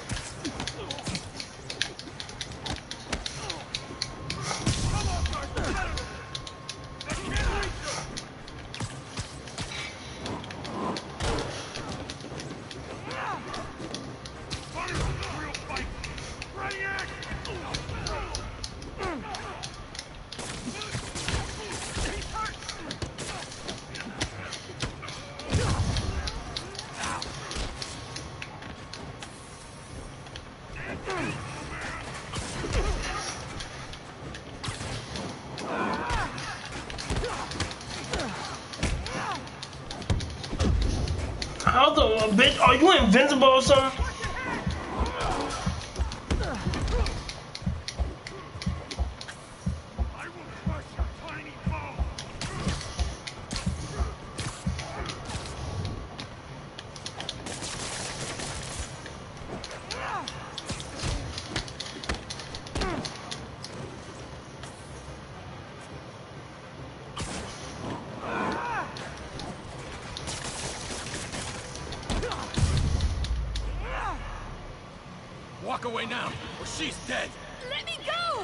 Speaker 2: Come on, guys, get him! I can't reach him! Real fight! Ready, act! He's hurt!
Speaker 1: How the uh, bitch? Are you invincible or something?
Speaker 2: walk away now, or she's dead.
Speaker 7: Let me go!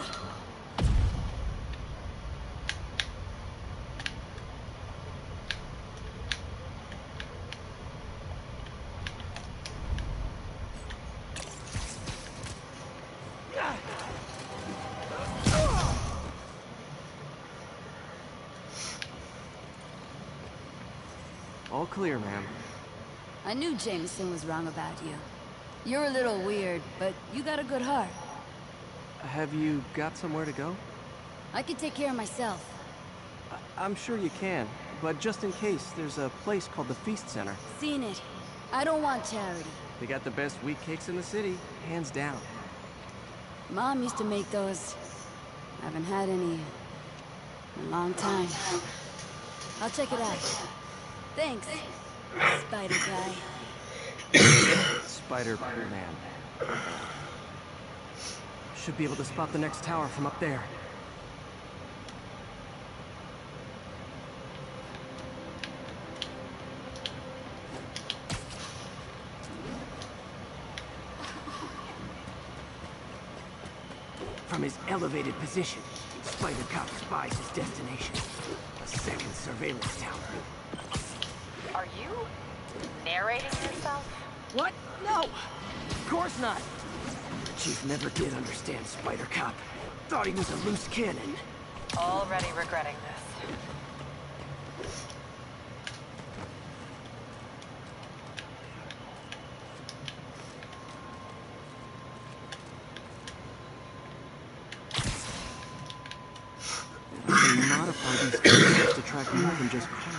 Speaker 3: All clear, ma'am.
Speaker 13: I knew Jameson was wrong about you. You're a little weird, but you got a good heart.
Speaker 3: Have you got somewhere to go?
Speaker 13: I can take care of myself.
Speaker 3: I I'm sure you can, but just in case, there's a place called the Feast Center.
Speaker 13: Seen it. I don't want charity.
Speaker 3: They got the best wheat cakes in the city, hands down.
Speaker 13: Mom used to make those. I haven't had any in a long time. I'll check it out. Thanks, Spider Guy.
Speaker 3: Spider-Man. Should be able to spot the next tower from up there.
Speaker 12: From his elevated position, Spider Cop spies his destination. A second surveillance tower.
Speaker 4: Are you narrating yourself?
Speaker 12: What? No! Of course not! The Chief never did understand Spider Cop. Thought he was a loose cannon.
Speaker 4: Already regretting this.
Speaker 3: They can modify these cameras to track more than just cars.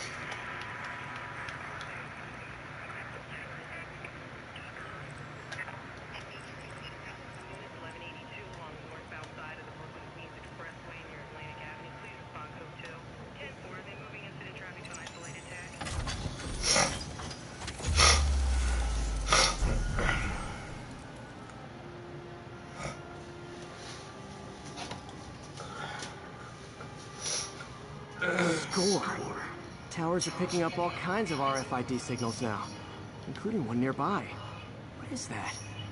Speaker 3: Score. Towers are picking up all kinds of R F I D signals now, including one nearby. What is that?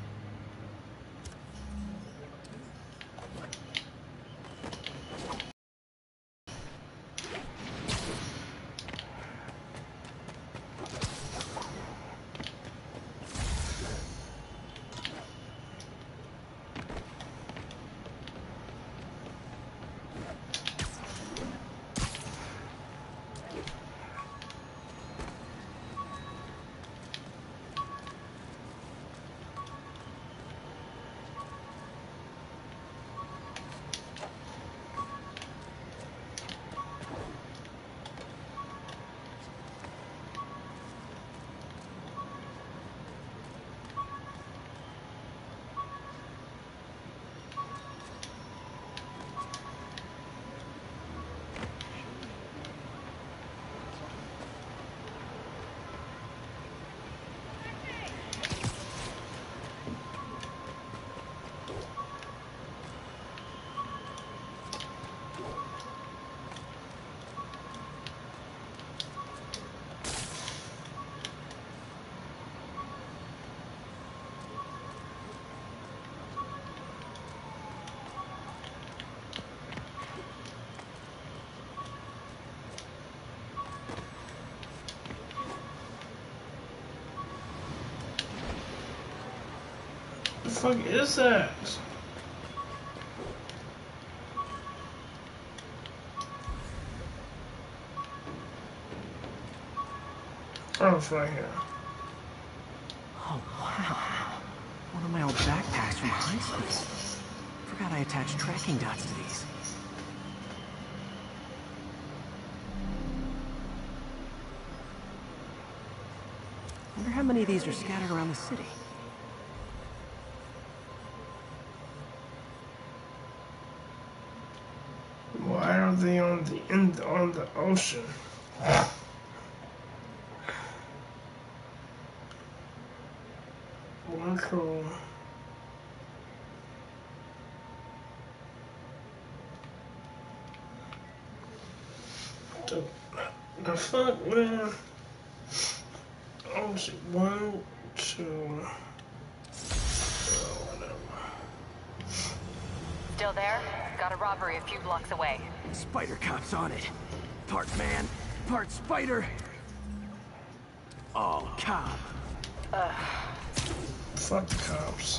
Speaker 1: The fuck is that? Oh, it's right here.
Speaker 3: Oh, wow. One of my old backpacks from high school. Forgot I attached tracking dots to these. Wonder how many of these are scattered around the city.
Speaker 1: Why are they on the end on the ocean? One cool. The, the fuck, man? Oh, one, two. Oh.
Speaker 4: Still there? Got a robbery a few blocks away.
Speaker 12: Spider Cop's on it. Part man, part spider. All cop.
Speaker 4: Ugh.
Speaker 1: Fuck the cops.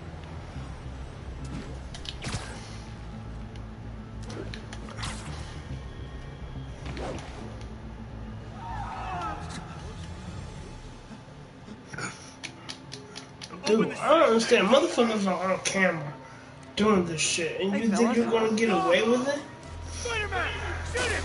Speaker 1: Dude, I don't understand. Motherfuckers are on camera doing this shit, and you think you're gonna get away with it?
Speaker 2: Spider-Man! Shoot him!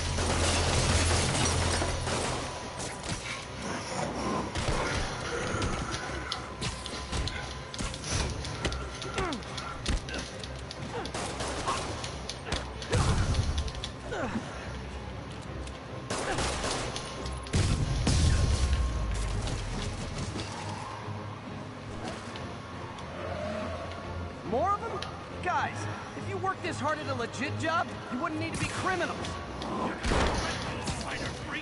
Speaker 3: More of them? Guys, if you worked this hard at a legit job, you wouldn't need to be criminals.
Speaker 2: Spider freak!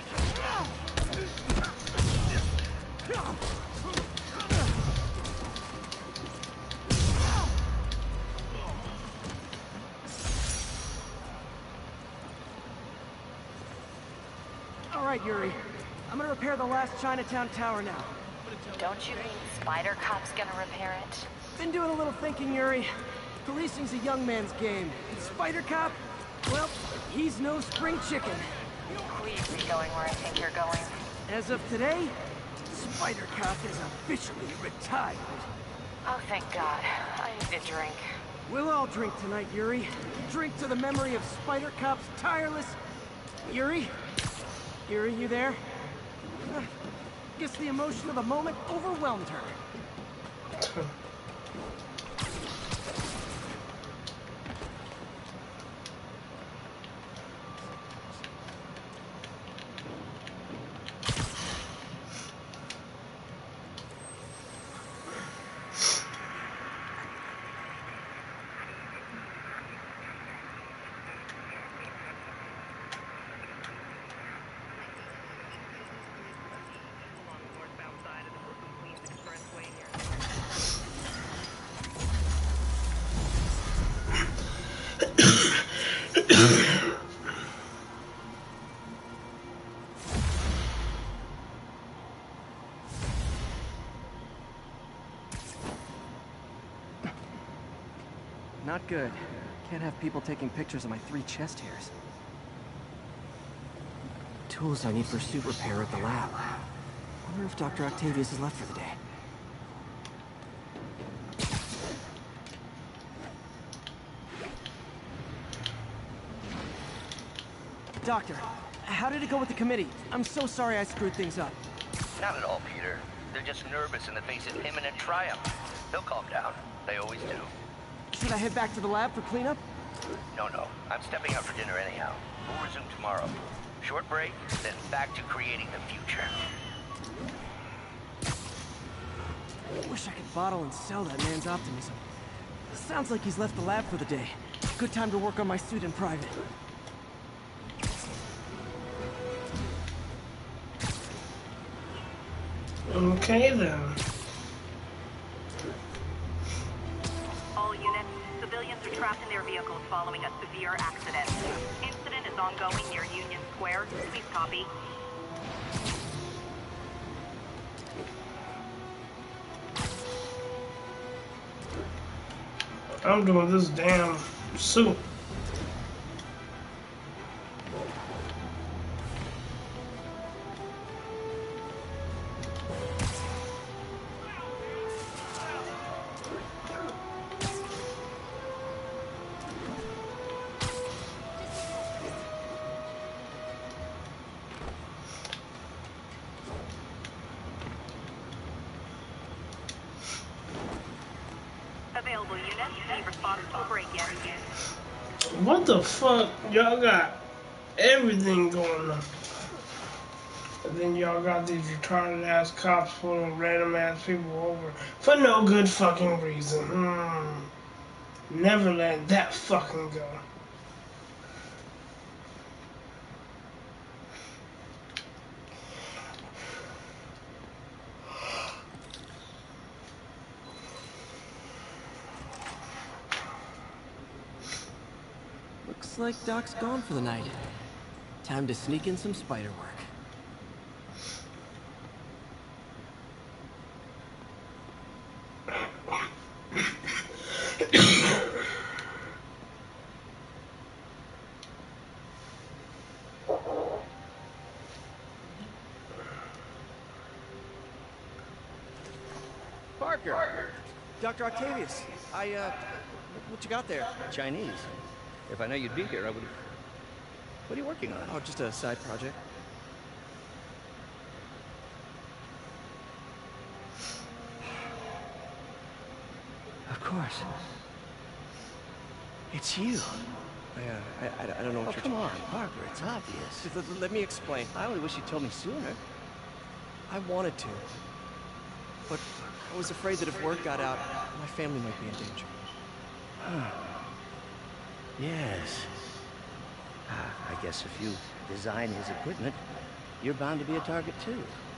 Speaker 3: All right, Yuri. I'm gonna repair the last Chinatown tower now.
Speaker 4: Don't you mean Spider Cop's gonna repair it?
Speaker 3: Been doing a little thinking, Yuri. Policing's a young man's game. And Spider Cop, well, he's no spring chicken.
Speaker 4: Please be going where I think you're going.
Speaker 3: As of today, Spider Cop is officially retired.
Speaker 4: Oh, thank God. I need a drink.
Speaker 3: We'll all drink tonight, Yuri. Drink to the memory of Spider Cop's tireless... Yuri? Yuri, you there? Uh, guess the emotion of the moment overwhelmed her. Not good. Can't have people taking pictures of my three chest hairs. Tools I need for suit repair at the lab. Wonder if Doctor Octavius is left for the day. Doctor, how did it go with the committee? I'm so sorry I screwed things up.
Speaker 14: Not at all, Peter. They're just nervous in the face of imminent triumph. They'll calm down. They always do.
Speaker 3: Should I head back to the lab for cleanup?
Speaker 14: No, no. I'm stepping out for dinner anyhow. We'll resume tomorrow. Short break, then back to creating the future.
Speaker 3: Wish I could bottle and sell that man's optimism. Sounds like he's left the lab for the day. Good time to work on my suit in private.
Speaker 1: Okay then.
Speaker 15: All units, civilians are trapped in their vehicles following a severe accident. Incident is ongoing near Union Square. Please copy.
Speaker 1: I'm doing this damn suit.
Speaker 15: Available units, need responsible break-in.
Speaker 1: What the fuck? Y'all got everything going on. And then y'all got these retarded ass cops pulling random ass people over for no good fucking reason. Hmm. Never let that fucking go.
Speaker 3: Looks like Doc's gone for the night. Time to sneak in some spider work.
Speaker 5: Parker!
Speaker 3: Doctor Octavius, I, uh, what you got there?
Speaker 5: Chinese. If I know you'd be here, I would have... What are you working on?
Speaker 3: Oh, just a side project.
Speaker 5: Of course.
Speaker 3: It's you. I, uh, I, I, I don't know what
Speaker 5: Oh,
Speaker 3: you're...
Speaker 5: come on, Parker, it's obvious.
Speaker 3: Just let, let me explain.
Speaker 5: I only wish you'd told me sooner.
Speaker 3: I wanted to. But I was afraid that if word got out, my family might be in danger.
Speaker 5: Huh. Yes. Ah, I guess if you design his equipment, you're bound to be a target too.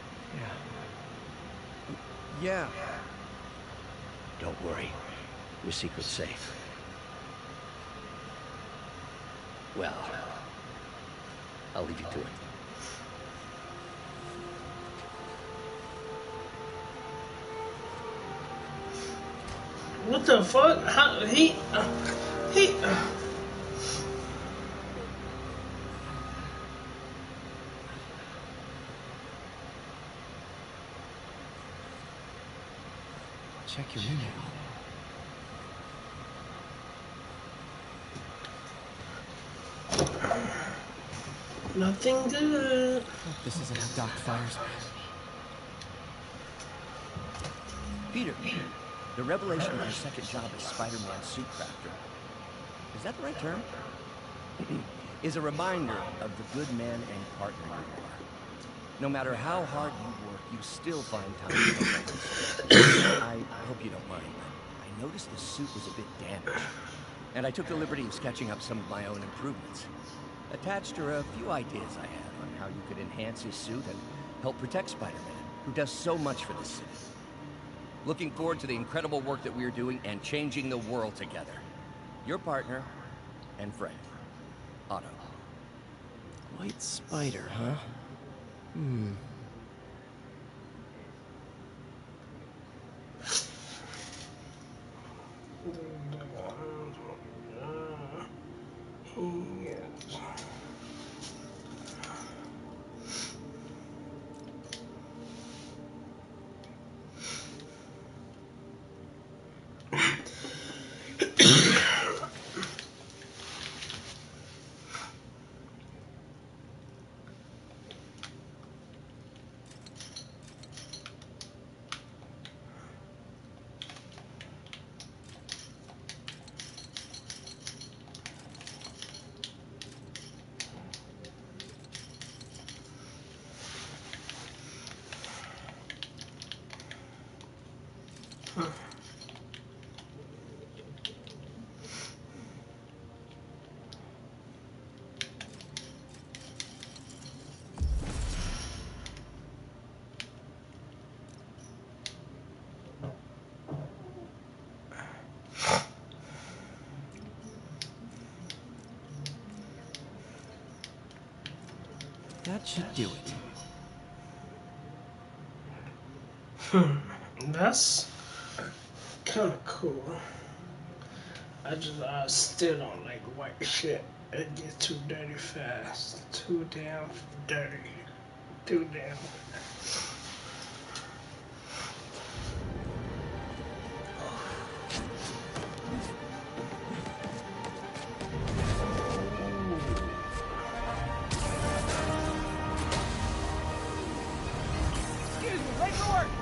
Speaker 3: Yeah. Yeah.
Speaker 5: Don't worry. Your secret's safe. Well, I'll leave you to it.
Speaker 1: What the fuck? How he uh, he uh.
Speaker 3: Check your email.
Speaker 1: Nothing good.
Speaker 3: Hope this isn't how Doc fires me.
Speaker 5: Peter, the revelation of your second job as Spider-Man suit crafter, is that the right term? Is a reminder of the good man and partner you are. No matter how hard you work, you still find time to help others. I hope you don't mind, but I noticed the suit was a bit damaged, and I took the liberty of sketching up some of my own improvements. Attached are a few ideas I had on how you could enhance his suit and help protect Spider-Man, who does so much for this city. Looking forward to the incredible work that we're doing and changing the world together. Your partner and friend, Otto.
Speaker 3: White spider, huh? Hmm. That should do it.
Speaker 1: Hmm. That's kind of cool. I just I still don't like white shit. It gets too dirty fast. Too damn dirty. Too damn.
Speaker 3: Excuse me, late for work!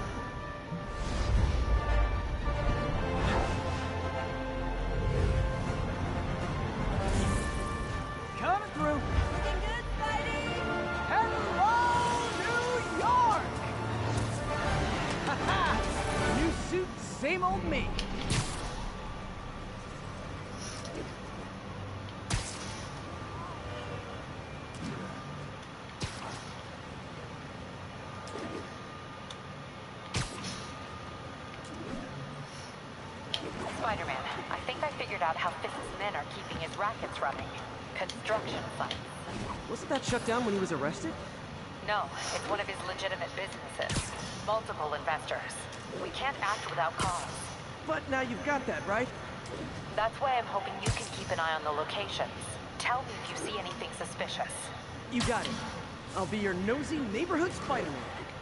Speaker 3: Coming through.
Speaker 7: Looking good, Spidey!
Speaker 3: Hello, New York! Ha-ha! New suit, same old me.
Speaker 4: Spider-Man, I think I figured out how Fisk's men are keeping his rackets running. Construction sites.
Speaker 3: Wasn't that shut down when he was arrested?
Speaker 4: No, it's one of his legitimate businesses. Multiple investors. We can't act without cause.
Speaker 3: But now you've got that, right?
Speaker 4: That's why I'm hoping you can keep an eye on the locations. Tell me if you see anything suspicious.
Speaker 3: You got it. I'll be your nosy neighborhood Spider-Man.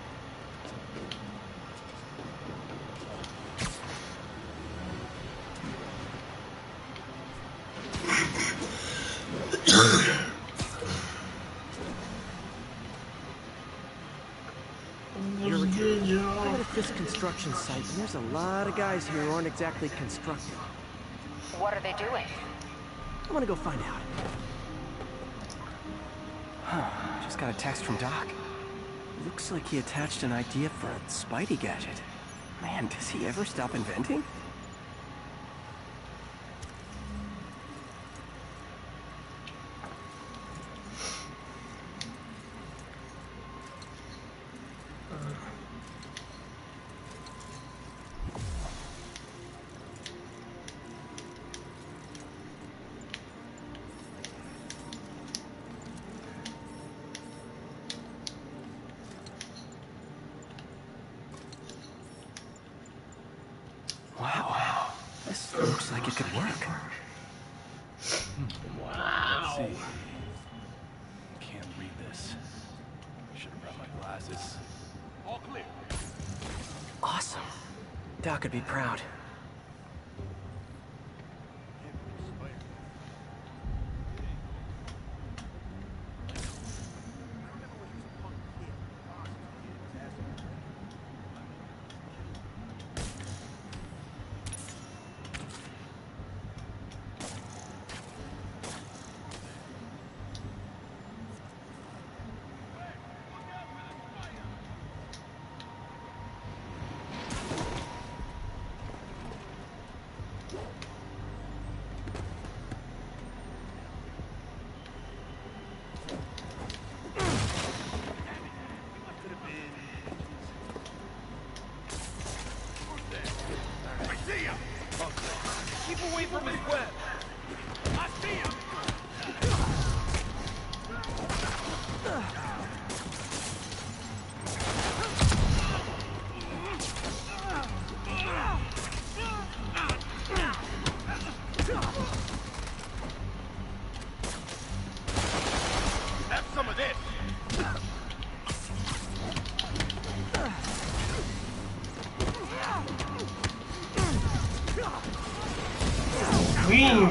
Speaker 3: I'm at this construction site, and there's a lot of guys here who aren't exactly constructing.
Speaker 4: What are they doing?
Speaker 3: I'm gonna go find out. Huh, just got a text from Doc. Looks like he attached an idea for a Spidey gadget. Man, does he ever stop inventing? Wow, this looks like it could work.
Speaker 9: Wow. Let's see. Can't read this. Should have brought my glasses. All clear.
Speaker 3: Awesome. Doc would be proud.
Speaker 2: Keep away from his web. I see him. Have some of this.
Speaker 1: Green.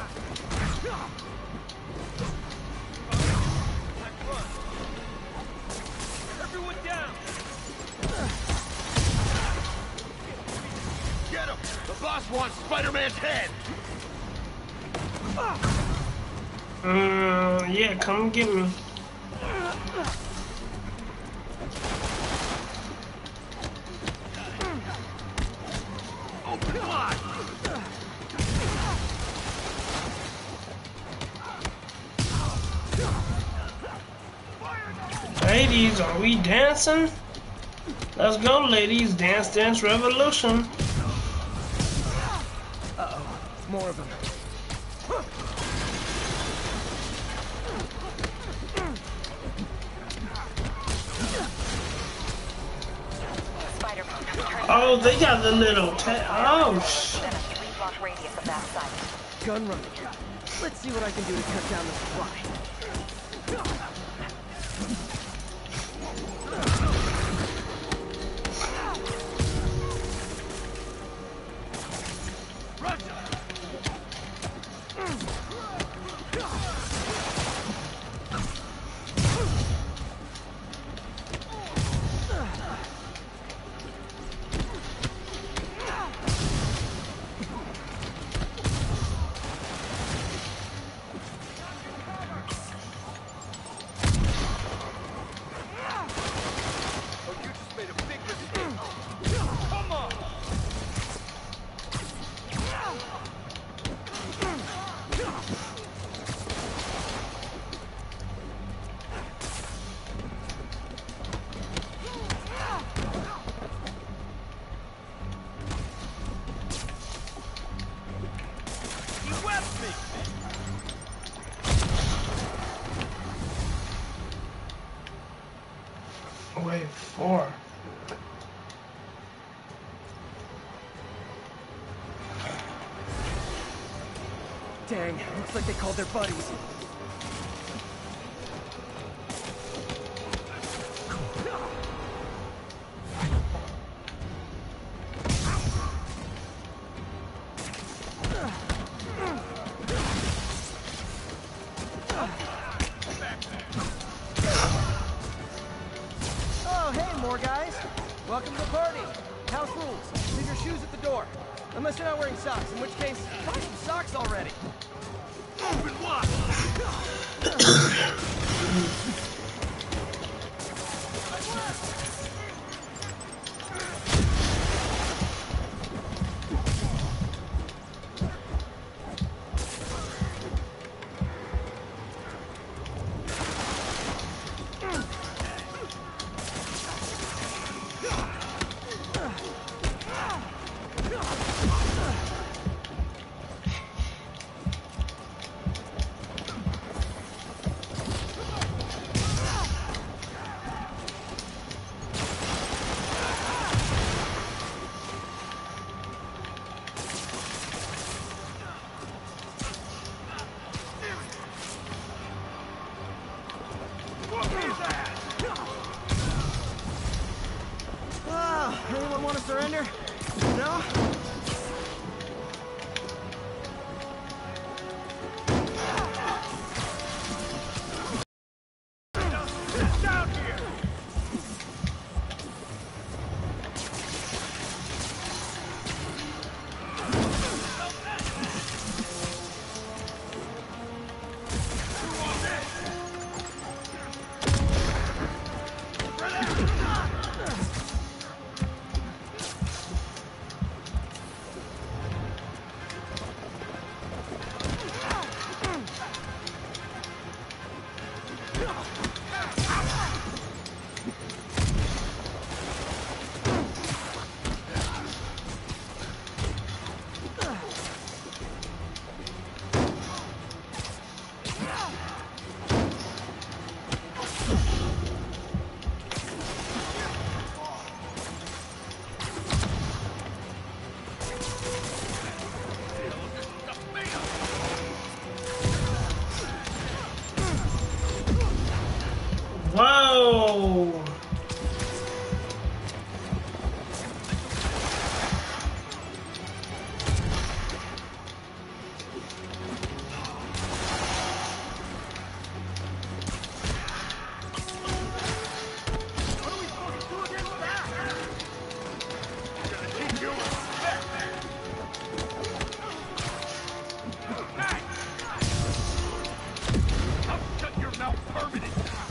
Speaker 2: Everyone down. Get him. The boss wants Spider-Man's head.
Speaker 1: Uh, yeah, come get me.
Speaker 2: Open wide.
Speaker 1: Ladies, are we dancing? Let's go, ladies. Dance, dance, revolution.
Speaker 3: Uh-oh, more of them.
Speaker 4: Spider-Man.
Speaker 1: Oh, they got the little ta- oh, sh-
Speaker 4: Then a three-block radius of that site.
Speaker 3: Gun running. Let's see what I can do to cut down the supply.
Speaker 1: Four.
Speaker 3: Dang, looks like they called their buddies. Oh, hey, more guys. Welcome to the party. House rules. Leave your shoes at the door. Unless you're not wearing socks, in which case, buy some socks already. Open wide. Ah, anyone want to surrender? No?
Speaker 2: Down here!
Speaker 1: Whoa!
Speaker 2: Shut your mouth permanently!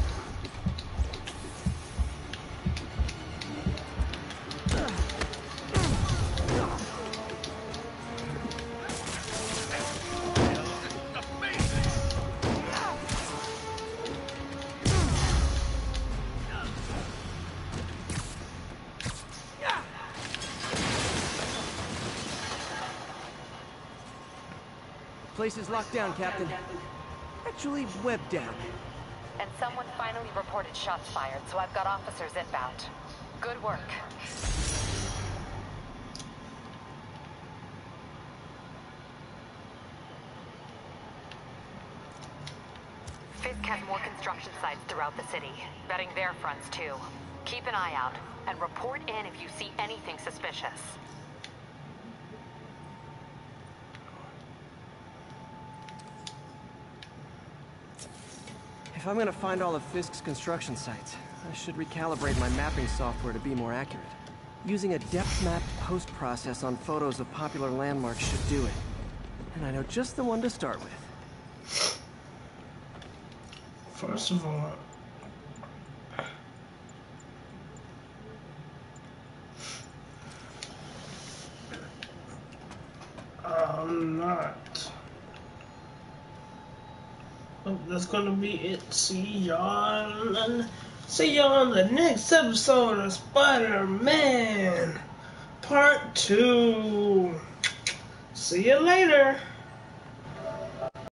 Speaker 3: Place is locked down, Captain. Actually, webbed down.
Speaker 4: And someone finally reported shots fired, so I've got officers inbound. Good work. Fisk has more construction sites throughout the city, vetting their fronts too. Keep an eye out, and report in if you see anything suspicious.
Speaker 3: If I'm gonna find all of Fisk's construction sites, I should recalibrate my mapping software to be more accurate. Using a depth-mapped post-process on photos of popular landmarks should do it. And I know just the one to start with.
Speaker 1: First of all, I'm not. Oh, that's gonna be it. See y'all. See y'all on the next episode of Spider-Man Part Two. See you later.